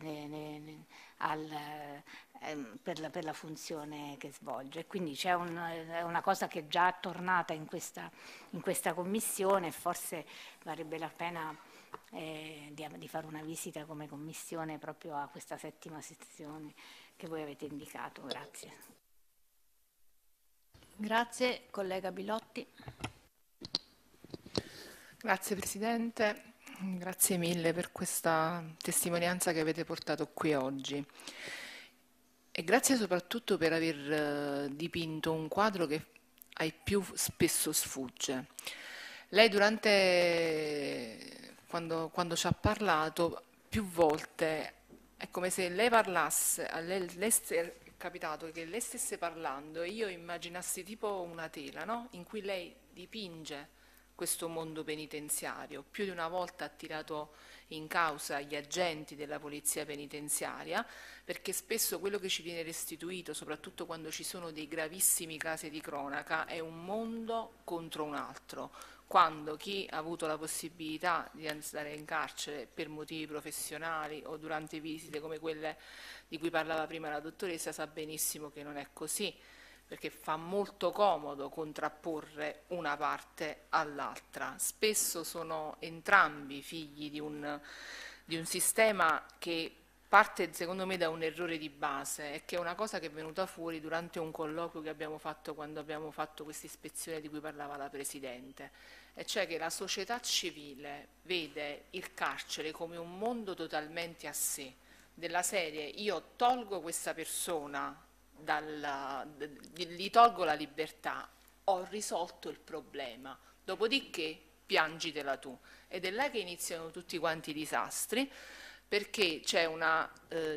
per la funzione che svolge. Quindi c'è una cosa che è già tornata in questa commissione, forse varrebbe la pena di fare una visita come commissione proprio a questa 7ª sezione che voi avete indicato. Grazie. Grazie, collega Bilotti. Grazie Presidente, grazie mille per questa testimonianza che avete portato qui oggi e grazie soprattutto per aver dipinto un quadro che ai più spesso sfugge. Lei quando ci ha parlato più volte è come se lei parlasse, è capitato che lei stesse parlando e io immaginassi tipo una tela, no? In cui lei dipinge questo mondo penitenziario. Più di una volta ha tirato in causa gli agenti della polizia penitenziaria, perché spesso quello che ci viene restituito, soprattutto quando ci sono dei gravissimi casi di cronaca, è un mondo contro un altro. Quando chi ha avuto la possibilità di andare in carcere per motivi professionali o durante visite come quelle di cui parlava prima la dottoressa sa benissimo che non è così, perché fa molto comodo contrapporre una parte all'altra. Spesso sono entrambi figli di un sistema che parte secondo me da un errore di base e che è una cosa che è venuta fuori durante un colloquio che abbiamo fatto quando abbiamo fatto questa ispezione di cui parlava la Presidente, e cioè che la società civile vede il carcere come un mondo totalmente a sé, della serie io tolgo questa persona, gli tolgo la libertà, ho risolto il problema, dopodiché piangitela tu. Ed è là che iniziano tutti quanti i disastri, perché c'è una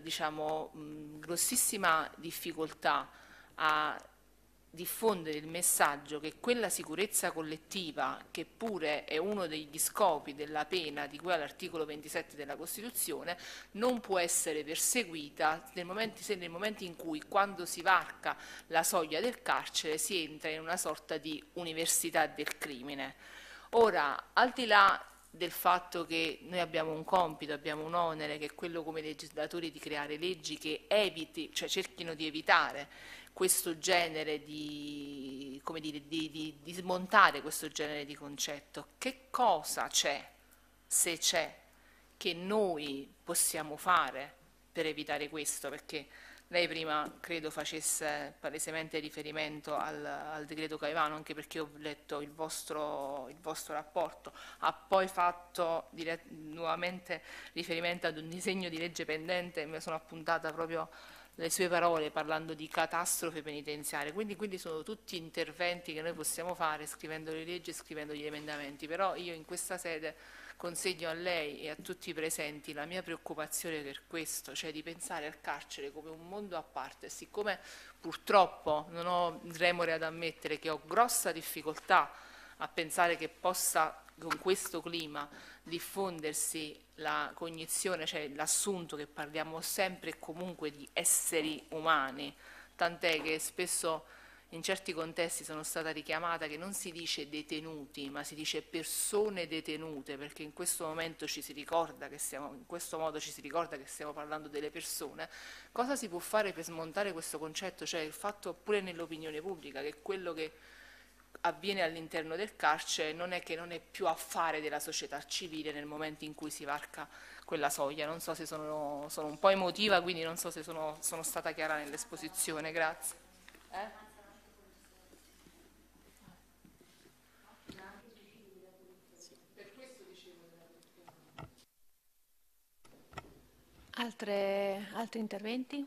grossissima difficoltà a diffondere il messaggio che quella sicurezza collettiva, che pure è uno degli scopi della pena di cui all'articolo 27 della Costituzione, non può essere perseguita nel momento in cui, quando si varca la soglia del carcere, si entra in una sorta di università del crimine. Ora, al di là del fatto che noi abbiamo un compito, abbiamo un onere, che è quello come legislatori di creare leggi che cerchino di evitare questo genere di smontare questo genere di concetto. Che cosa c'è, se c'è, che noi possiamo fare per evitare questo? Perché lei prima credo facesse palesemente riferimento al decreto Caivano, anche perché ho letto il vostro rapporto, ha poi fatto nuovamente riferimento ad un disegno di legge pendente, mi sono appuntata proprio le sue parole parlando di catastrofe penitenziaria, quindi sono tutti interventi che noi possiamo fare scrivendo le leggi e scrivendo gli emendamenti, però io in questa sede consegno a lei e a tutti i presenti la mia preoccupazione per questo, cioè di pensare al carcere come un mondo a parte. Siccome purtroppo non ho remore ad ammettere che ho grossa difficoltà a pensare che possa con questo clima diffondersi la cognizione, cioè l'assunto che parliamo sempre e comunque di esseri umani, tant'è che spesso in certi contesti sono stata richiamata che non si dice detenuti, ma si dice persone detenute, perché in questo momento ci si ricorda che stiamo parlando delle persone. Cosa si può fare per smontare questo concetto? Cioè il fatto pure nell'opinione pubblica che quello che avviene all'interno del carcere non è che non è più affare della società civile nel momento in cui si varca quella soglia. Non so se sono un po' emotiva, quindi non so se sono stata chiara nell'esposizione. Grazie. Altri interventi?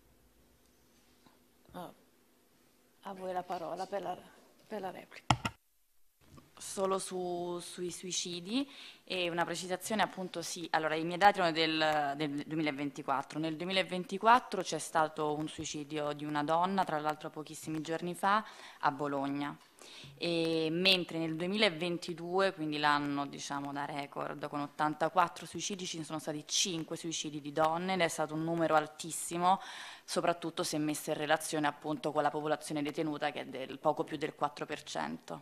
Oh, a voi la parola per la replica. Solo sui suicidi e una precisazione appunto sì, allora i miei dati erano del 2024, nel 2024 c'è stato un suicidio di una donna, tra l'altro pochissimi giorni fa, a Bologna, e mentre nel 2022, quindi l'anno diciamo da record, con 84 suicidi ci sono stati 5 suicidi di donne ed è stato un numero altissimo, soprattutto se messo in relazione appunto con la popolazione detenuta che è del poco più del 4%.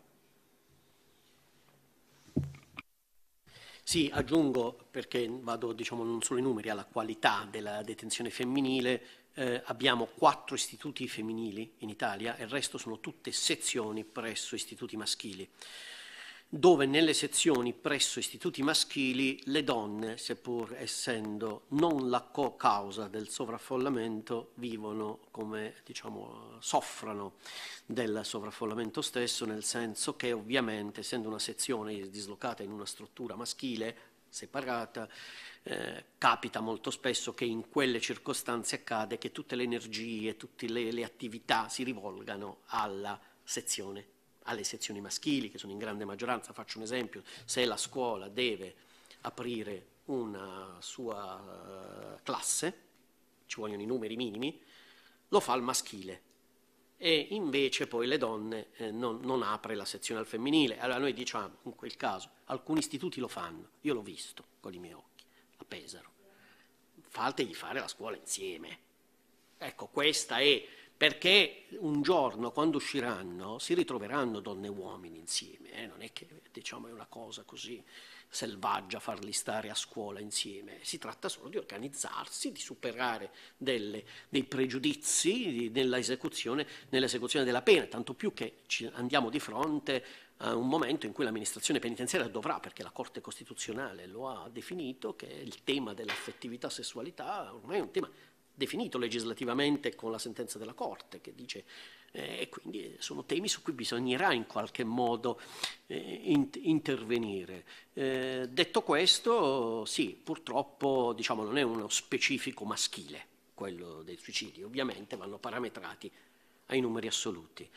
Sì, aggiungo, perché vado diciamo, non solo ai numeri, alla qualità della detenzione femminile, abbiamo 4 istituti femminili in Italia e il resto sono tutte sezioni presso istituti maschili, dove nelle sezioni presso istituti maschili le donne, seppur essendo non la causa del sovraffollamento, vivono come, diciamo, soffrono del sovraffollamento stesso, nel senso che ovviamente, essendo una sezione dislocata in una struttura maschile, separata, capita molto spesso che in quelle circostanze accade che tutte le energie, tutte le attività si rivolgano alla sezione, alle sezioni maschili, che sono in grande maggioranza. Faccio un esempio: se la scuola deve aprire una sua classe, ci vogliono i numeri minimi, lo fa al maschile, e invece poi le donne non apre la sezione al femminile. Allora noi diciamo, in quel caso, alcuni istituti lo fanno, io l'ho visto con i miei occhi, a Pesaro, fategli fare la scuola insieme. Ecco, questa è, perché un giorno quando usciranno si ritroveranno donne e uomini insieme, non è che diciamo è una cosa così selvaggia farli stare a scuola insieme, si tratta solo di organizzarsi, di superare dei pregiudizi nell'esecuzione della pena, tanto più che ci andiamo di fronte a un momento in cui l'amministrazione penitenziaria dovrà, perché la Corte Costituzionale lo ha definito, che il tema dell'affettività sessualità ormai è un tema definito legislativamente con la sentenza della Corte, che dice, e quindi sono temi su cui bisognerà in qualche modo intervenire. Detto questo, sì, purtroppo diciamo, non è uno specifico maschile quello dei suicidi, ovviamente vanno parametrati ai numeri assoluti.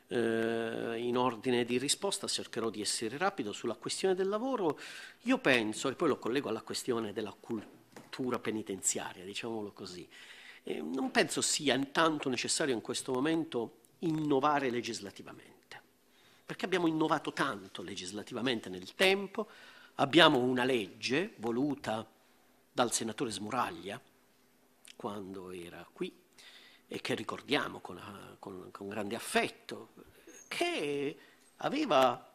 In ordine di risposta cercherò di essere rapido sulla questione del lavoro. Io penso, e poi lo collego alla questione della cultura penitenziaria, diciamolo così, non penso sia intanto necessario in questo momento innovare legislativamente, perché abbiamo innovato tanto legislativamente nel tempo, abbiamo una legge voluta dal senatore Smuraglia quando era qui e che ricordiamo con grande affetto, che aveva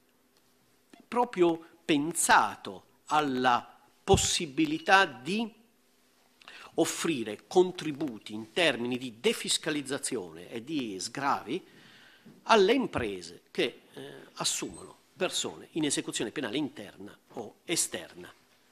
proprio pensato alla possibilità di offrire contributi in termini di defiscalizzazione e di sgravi alle imprese che assumono persone in esecuzione penale interna o esterna.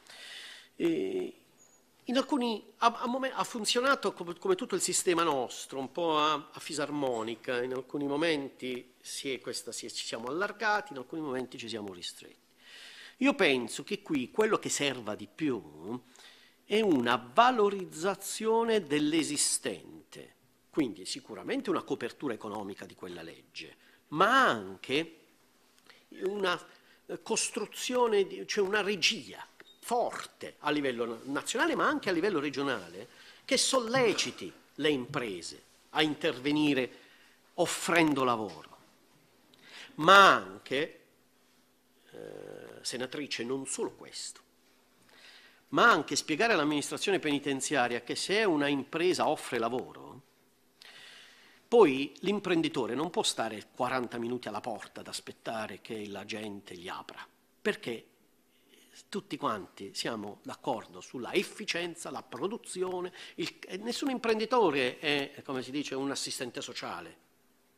In alcuni ha funzionato come tutto il sistema nostro, un po' a fisarmonica, in alcuni momenti ci siamo allargati, in alcuni momenti ci siamo ristretti. Io penso che qui quello che serva di più è una valorizzazione dell'esistente, quindi sicuramente una copertura economica di quella legge, ma anche una costruzione, cioè una regia forte a livello nazionale ma anche a livello regionale, che solleciti le imprese a intervenire offrendo lavoro, ma anche, senatrice, non solo questo, ma anche spiegare all'amministrazione penitenziaria che se una impresa offre lavoro, poi l'imprenditore non può stare 40 minuti alla porta ad aspettare che la gente gli apra, perché tutti quanti siamo d'accordo sulla efficienza, la produzione, nessun imprenditore è, come si dice, un assistente sociale.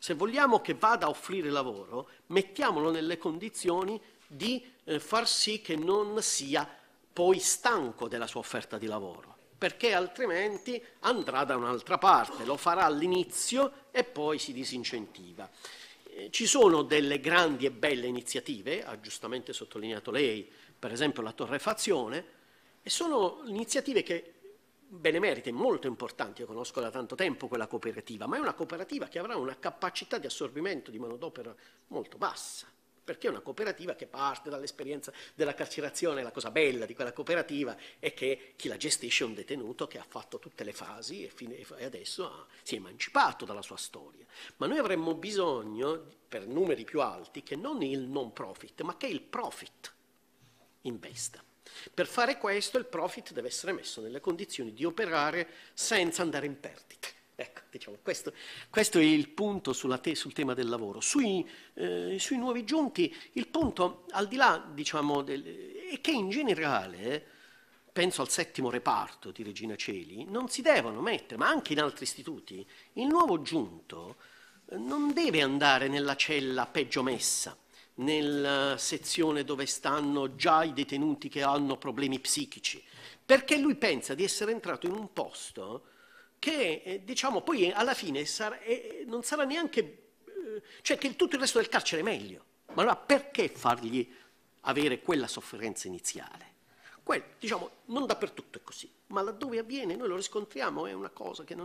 Se vogliamo che vada a offrire lavoro, mettiamolo nelle condizioni di far sì che non sia poi stanco della sua offerta di lavoro, perché altrimenti andrà da un'altra parte, lo farà all'inizio e poi si disincentiva. Ci sono delle grandi e belle iniziative, ha giustamente sottolineato lei, per esempio la torrefazione, e sono iniziative che benemerite, molto importanti. Io conosco da tanto tempo quella cooperativa, ma è una cooperativa che avrà una capacità di assorbimento di manodopera molto bassa, perché è una cooperativa che parte dall'esperienza della carcerazione. La cosa bella di quella cooperativa è che chi la gestisce è un detenuto che ha fatto tutte le fasi e adesso si è emancipato dalla sua storia. Ma noi avremmo bisogno, per numeri più alti, che non il non profit, ma che il profit investa. Per fare questo il profit deve essere messo nelle condizioni di operare senza andare in perdita. Ecco, diciamo, questo è il punto sul tema del lavoro. Sui nuovi giunti, il punto, al di là, diciamo, è che in generale, penso al 7° reparto di Regina Coeli, non si devono mettere, ma anche in altri istituti, il nuovo giunto non deve andare nella cella peggio messa, nella sezione dove stanno già i detenuti che hanno problemi psichici, perché lui pensa di essere entrato in un posto che, diciamo, poi alla fine non sarà neanche, cioè che tutto il resto del carcere è meglio. Ma allora perché fargli avere quella sofferenza iniziale? Diciamo, non dappertutto è così, ma laddove avviene, noi lo riscontriamo, è una cosa che non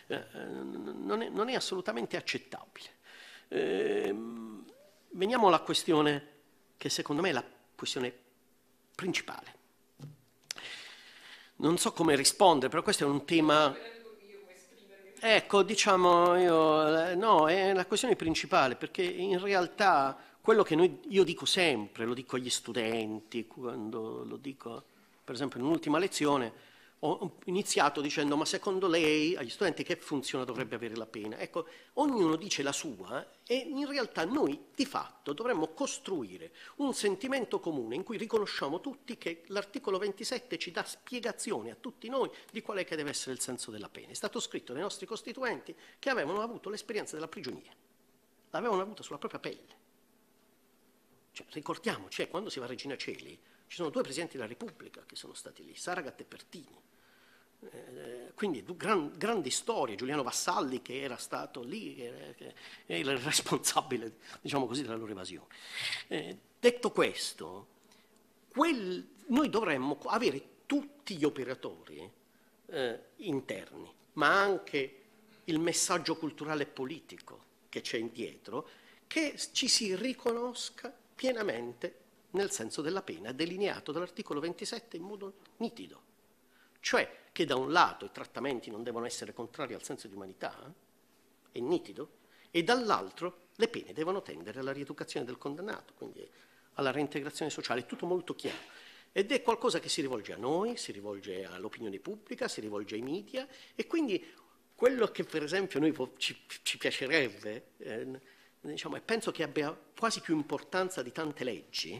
è assolutamente accettabile. Veniamo alla questione che secondo me è la questione principale. Non so come rispondere, però questo è un tema... Ecco, diciamo, no, è la questione principale, perché in realtà quello che io dico sempre, lo dico agli studenti, quando lo dico, per esempio, in un'ultima lezione, ho iniziato dicendo: ma secondo lei, agli studenti, che funzione dovrebbe avere la pena? Ecco, ognuno dice la sua e in realtà noi di fatto dovremmo costruire un sentimento comune in cui riconosciamo tutti che l'articolo 27 ci dà spiegazione a tutti noi di qual è che deve essere il senso della pena. È stato scritto dai nostri costituenti che avevano avuto l'esperienza della prigionia, l'avevano avuta sulla propria pelle. Cioè, ricordiamoci, quando si va a Regina Coeli ci sono 2 presidenti della Repubblica che sono stati lì, Saragat e Pertini. Quindi grandi storie, Giuliano Vassalli che era stato lì, era il responsabile, diciamo così, della loro evasione. Detto questo, noi dovremmo avere tutti gli operatori interni, ma anche il messaggio culturale e politico che c'è indietro, che ci si riconosca pienamente nel senso della pena, delineato dall'articolo 27 in modo nitido. Cioè che da un lato i trattamenti non devono essere contrari al senso di umanità, è nitido, e dall'altro le pene devono tendere alla rieducazione del condannato, quindi alla reintegrazione sociale, è tutto molto chiaro. Ed è qualcosa che si rivolge a noi, si rivolge all'opinione pubblica, si rivolge ai media, e quindi quello che per esempio noi ci piacerebbe, diciamo, e penso che abbia quasi più importanza di tante leggi,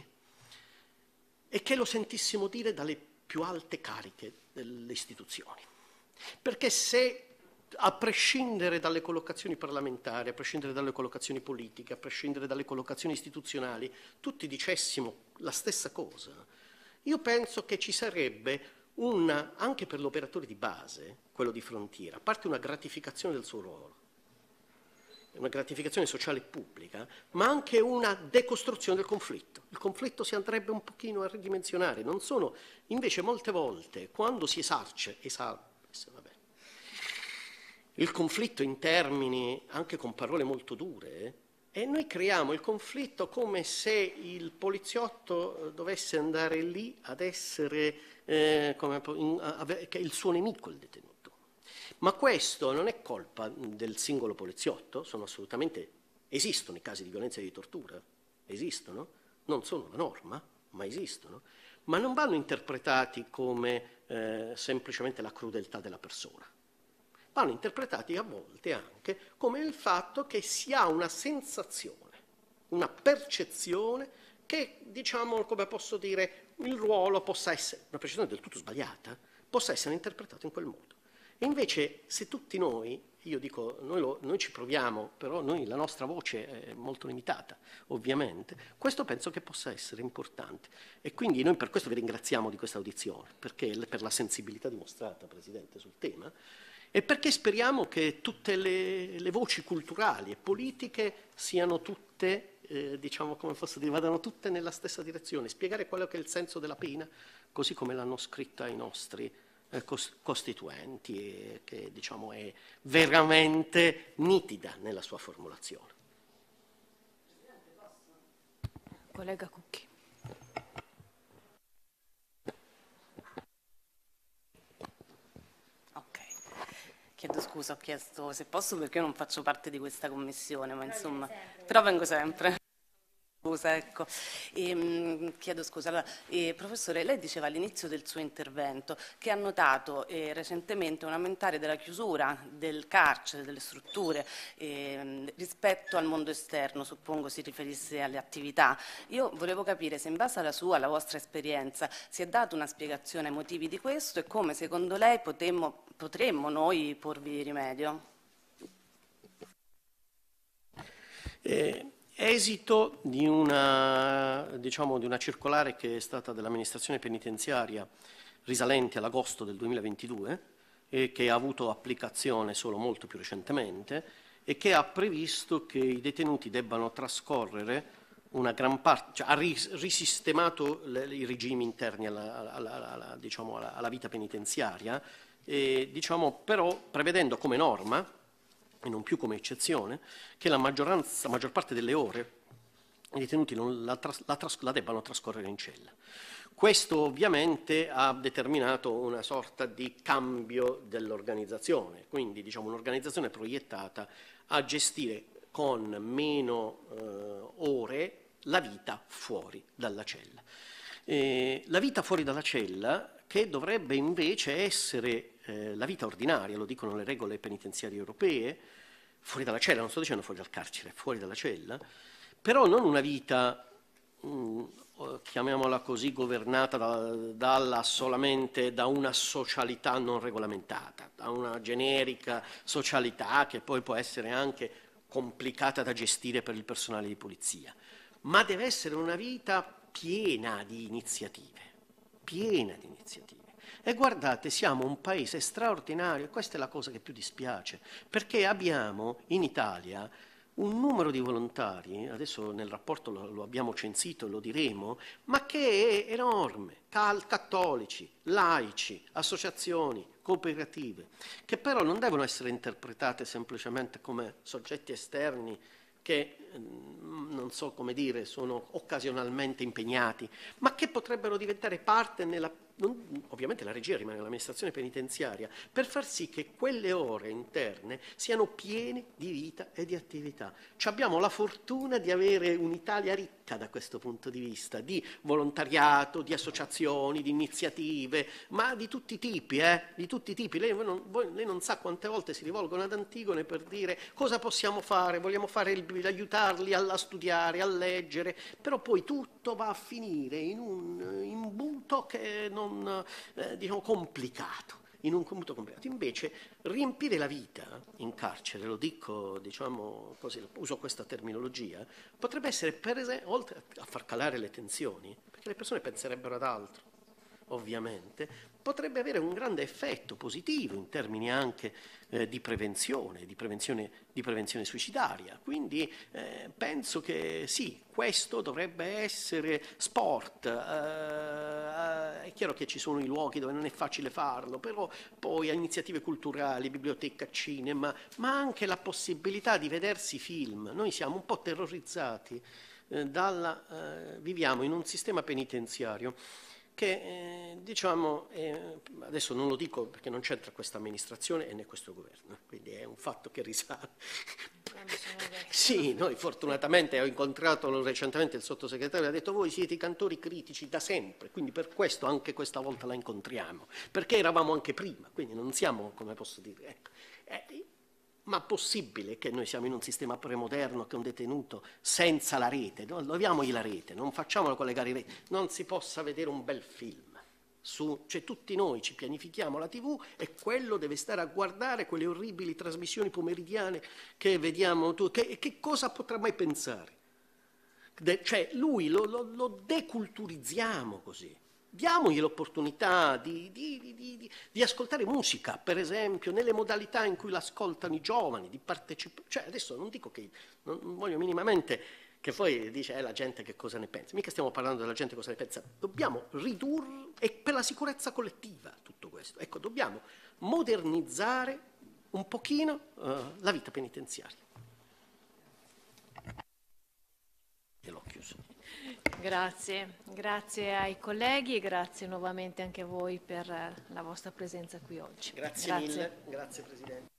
è che lo sentissimo dire dalle più alte cariche delle istituzioni. Perché se, a prescindere dalle collocazioni parlamentari, a prescindere dalle collocazioni politiche, a prescindere dalle collocazioni istituzionali, tutti dicessimo la stessa cosa, io penso che ci sarebbe anche per l'operatore di base, quello di frontiera, a parte una gratificazione del suo ruolo, una gratificazione sociale e pubblica, ma anche una decostruzione del conflitto. Il conflitto si andrebbe un pochino a ridimensionare, non sono, invece molte volte, quando si vabbè, il conflitto in termini, anche con parole molto dure, e noi creiamo il conflitto come se il poliziotto dovesse andare lì ad essere, che il suo nemico il detenuto. Ma questo non è colpa del singolo poliziotto, esistono i casi di violenza e di tortura, esistono, non sono la norma, ma esistono, ma non vanno interpretati come semplicemente la crudeltà della persona, vanno interpretati a volte anche come il fatto che si ha una sensazione, una percezione che, diciamo, come posso dire, il ruolo possa essere, una percezione del tutto sbagliata, possa essere interpretato in quel modo. E invece se tutti noi, io dico, noi ci proviamo, però la nostra voce è molto limitata, ovviamente, questo penso che possa essere importante. E quindi noi per questo vi ringraziamo di questa audizione, per la sensibilità dimostrata, Presidente, sul tema, e perché speriamo che tutte le voci culturali e politiche siano tutte, diciamo, come posso dire, vadano tutte nella stessa direzione, spiegare quello che è il senso della pena, così come l'hanno scritta i nostri costituenti, che diciamo è veramente nitida nella sua formulazione. Collega Cucchi. Ok, chiedo scusa, ho chiesto se posso perché io non faccio parte di questa commissione, ma insomma, però vengo sempre. Scusa, ecco. Chiedo scusa. Allora, professore, lei diceva all'inizio del suo intervento che ha notato recentemente un aumentare della chiusura del carcere, delle strutture, rispetto al mondo esterno, suppongo si riferisse alle attività. Io volevo capire se in base alla vostra esperienza, si è data una spiegazione ai motivi di questo e come secondo lei potremmo noi porvi rimedio? Esito di una circolare che è stata dell'amministrazione penitenziaria risalente all'agosto del 2022 e che ha avuto applicazione solo molto più recentemente e che ha previsto che i detenuti debbano trascorrere una gran parte, cioè ha risistemato i regimi interni alla vita penitenziaria, però prevedendo come norma e non più come eccezione, che la maggior parte delle ore i detenuti la debbano trascorrere in cella. Questo ovviamente ha determinato una sorta di cambio dell'organizzazione, quindi diciamo un'organizzazione proiettata a gestire con meno ore la vita fuori dalla cella. La vita fuori dalla cella, che dovrebbe invece essere la vita ordinaria, lo dicono le regole penitenziarie europee, fuori dalla cella, non sto dicendo fuori dal carcere, fuori dalla cella, però non una vita, chiamiamola così, governata solamente da una socialità non regolamentata, da una generica socialità che poi può essere anche complicata da gestire per il personale di polizia, ma deve essere una vita piena di iniziative, piena di iniziative. E guardate, siamo un paese straordinario e questa è la cosa che più dispiace, perché abbiamo in Italia un numero di volontari, adesso nel rapporto lo abbiamo censito e lo diremo, ma che è enorme, cattolici, laici, associazioni, cooperative, che però non devono essere interpretate semplicemente come soggetti esterni che, non so come dire, sono occasionalmente impegnati, ma che potrebbero diventare parte ovviamente la regia rimane l'amministrazione penitenziaria, per far sì che quelle ore interne siano piene di vita e di attività. Abbiamo la fortuna di avere un'Italia ricca da questo punto di vista, di volontariato, di associazioni, di iniziative, ma di tutti i tipi, di tutti i tipi. Lei non sa quante volte si rivolgono ad Antigone per dire cosa possiamo fare, vogliamo aiutarli a studiare, a leggere, però poi tutto va a finire in un imbuto che diciamo complicato, in un computo complicato. Invece riempire la vita in carcere, lo dico, diciamo così, uso questa terminologia, potrebbe essere, per esempio, oltre a far calare le tensioni, perché le persone penserebbero ad altro, ovviamente, potrebbe avere un grande effetto positivo in termini anche di prevenzione suicidaria. Quindi penso che sì, questo dovrebbe essere sport. È chiaro che ci sono i luoghi dove non è facile farlo, però poi iniziative culturali, biblioteca, cinema, ma anche la possibilità di vedersi film. Noi siamo un po' terrorizzati viviamo in un sistema penitenziario che diciamo, adesso non lo dico perché non c'entra questa amministrazione e né questo governo, quindi è un fatto che risale. Sì, noi fortunatamente ho incontrato recentemente il sottosegretario e ha detto voi siete i cantori critici da sempre, quindi per questo anche questa volta la incontriamo, perché eravamo anche prima, quindi non siamo, come posso dire, ecco. Ma possibile che noi siamo in un sistema premoderno che un detenuto senza la rete, no? Leviamogli la rete, non facciamolo collegare i reti, non si possa vedere un bel film cioè tutti noi ci pianifichiamo la TV e quello deve stare a guardare quelle orribili trasmissioni pomeridiane che vediamo, che cosa potrà mai pensare? Cioè lui lo deculturizziamo così. Diamogli l'opportunità di ascoltare musica, per esempio, nelle modalità in cui l'ascoltano i giovani, di partecipare. Cioè, adesso non dico che, non voglio minimamente che poi dice la gente che cosa ne pensa. Mica stiamo parlando della gente cosa ne pensa. Dobbiamo ridurre, e per la sicurezza collettiva tutto questo. Ecco, dobbiamo modernizzare un pochino la vita penitenziaria. E l'ho chiuso. Grazie ai colleghi e grazie nuovamente anche a voi per la vostra presenza qui oggi. Grazie mille, grazie Presidente.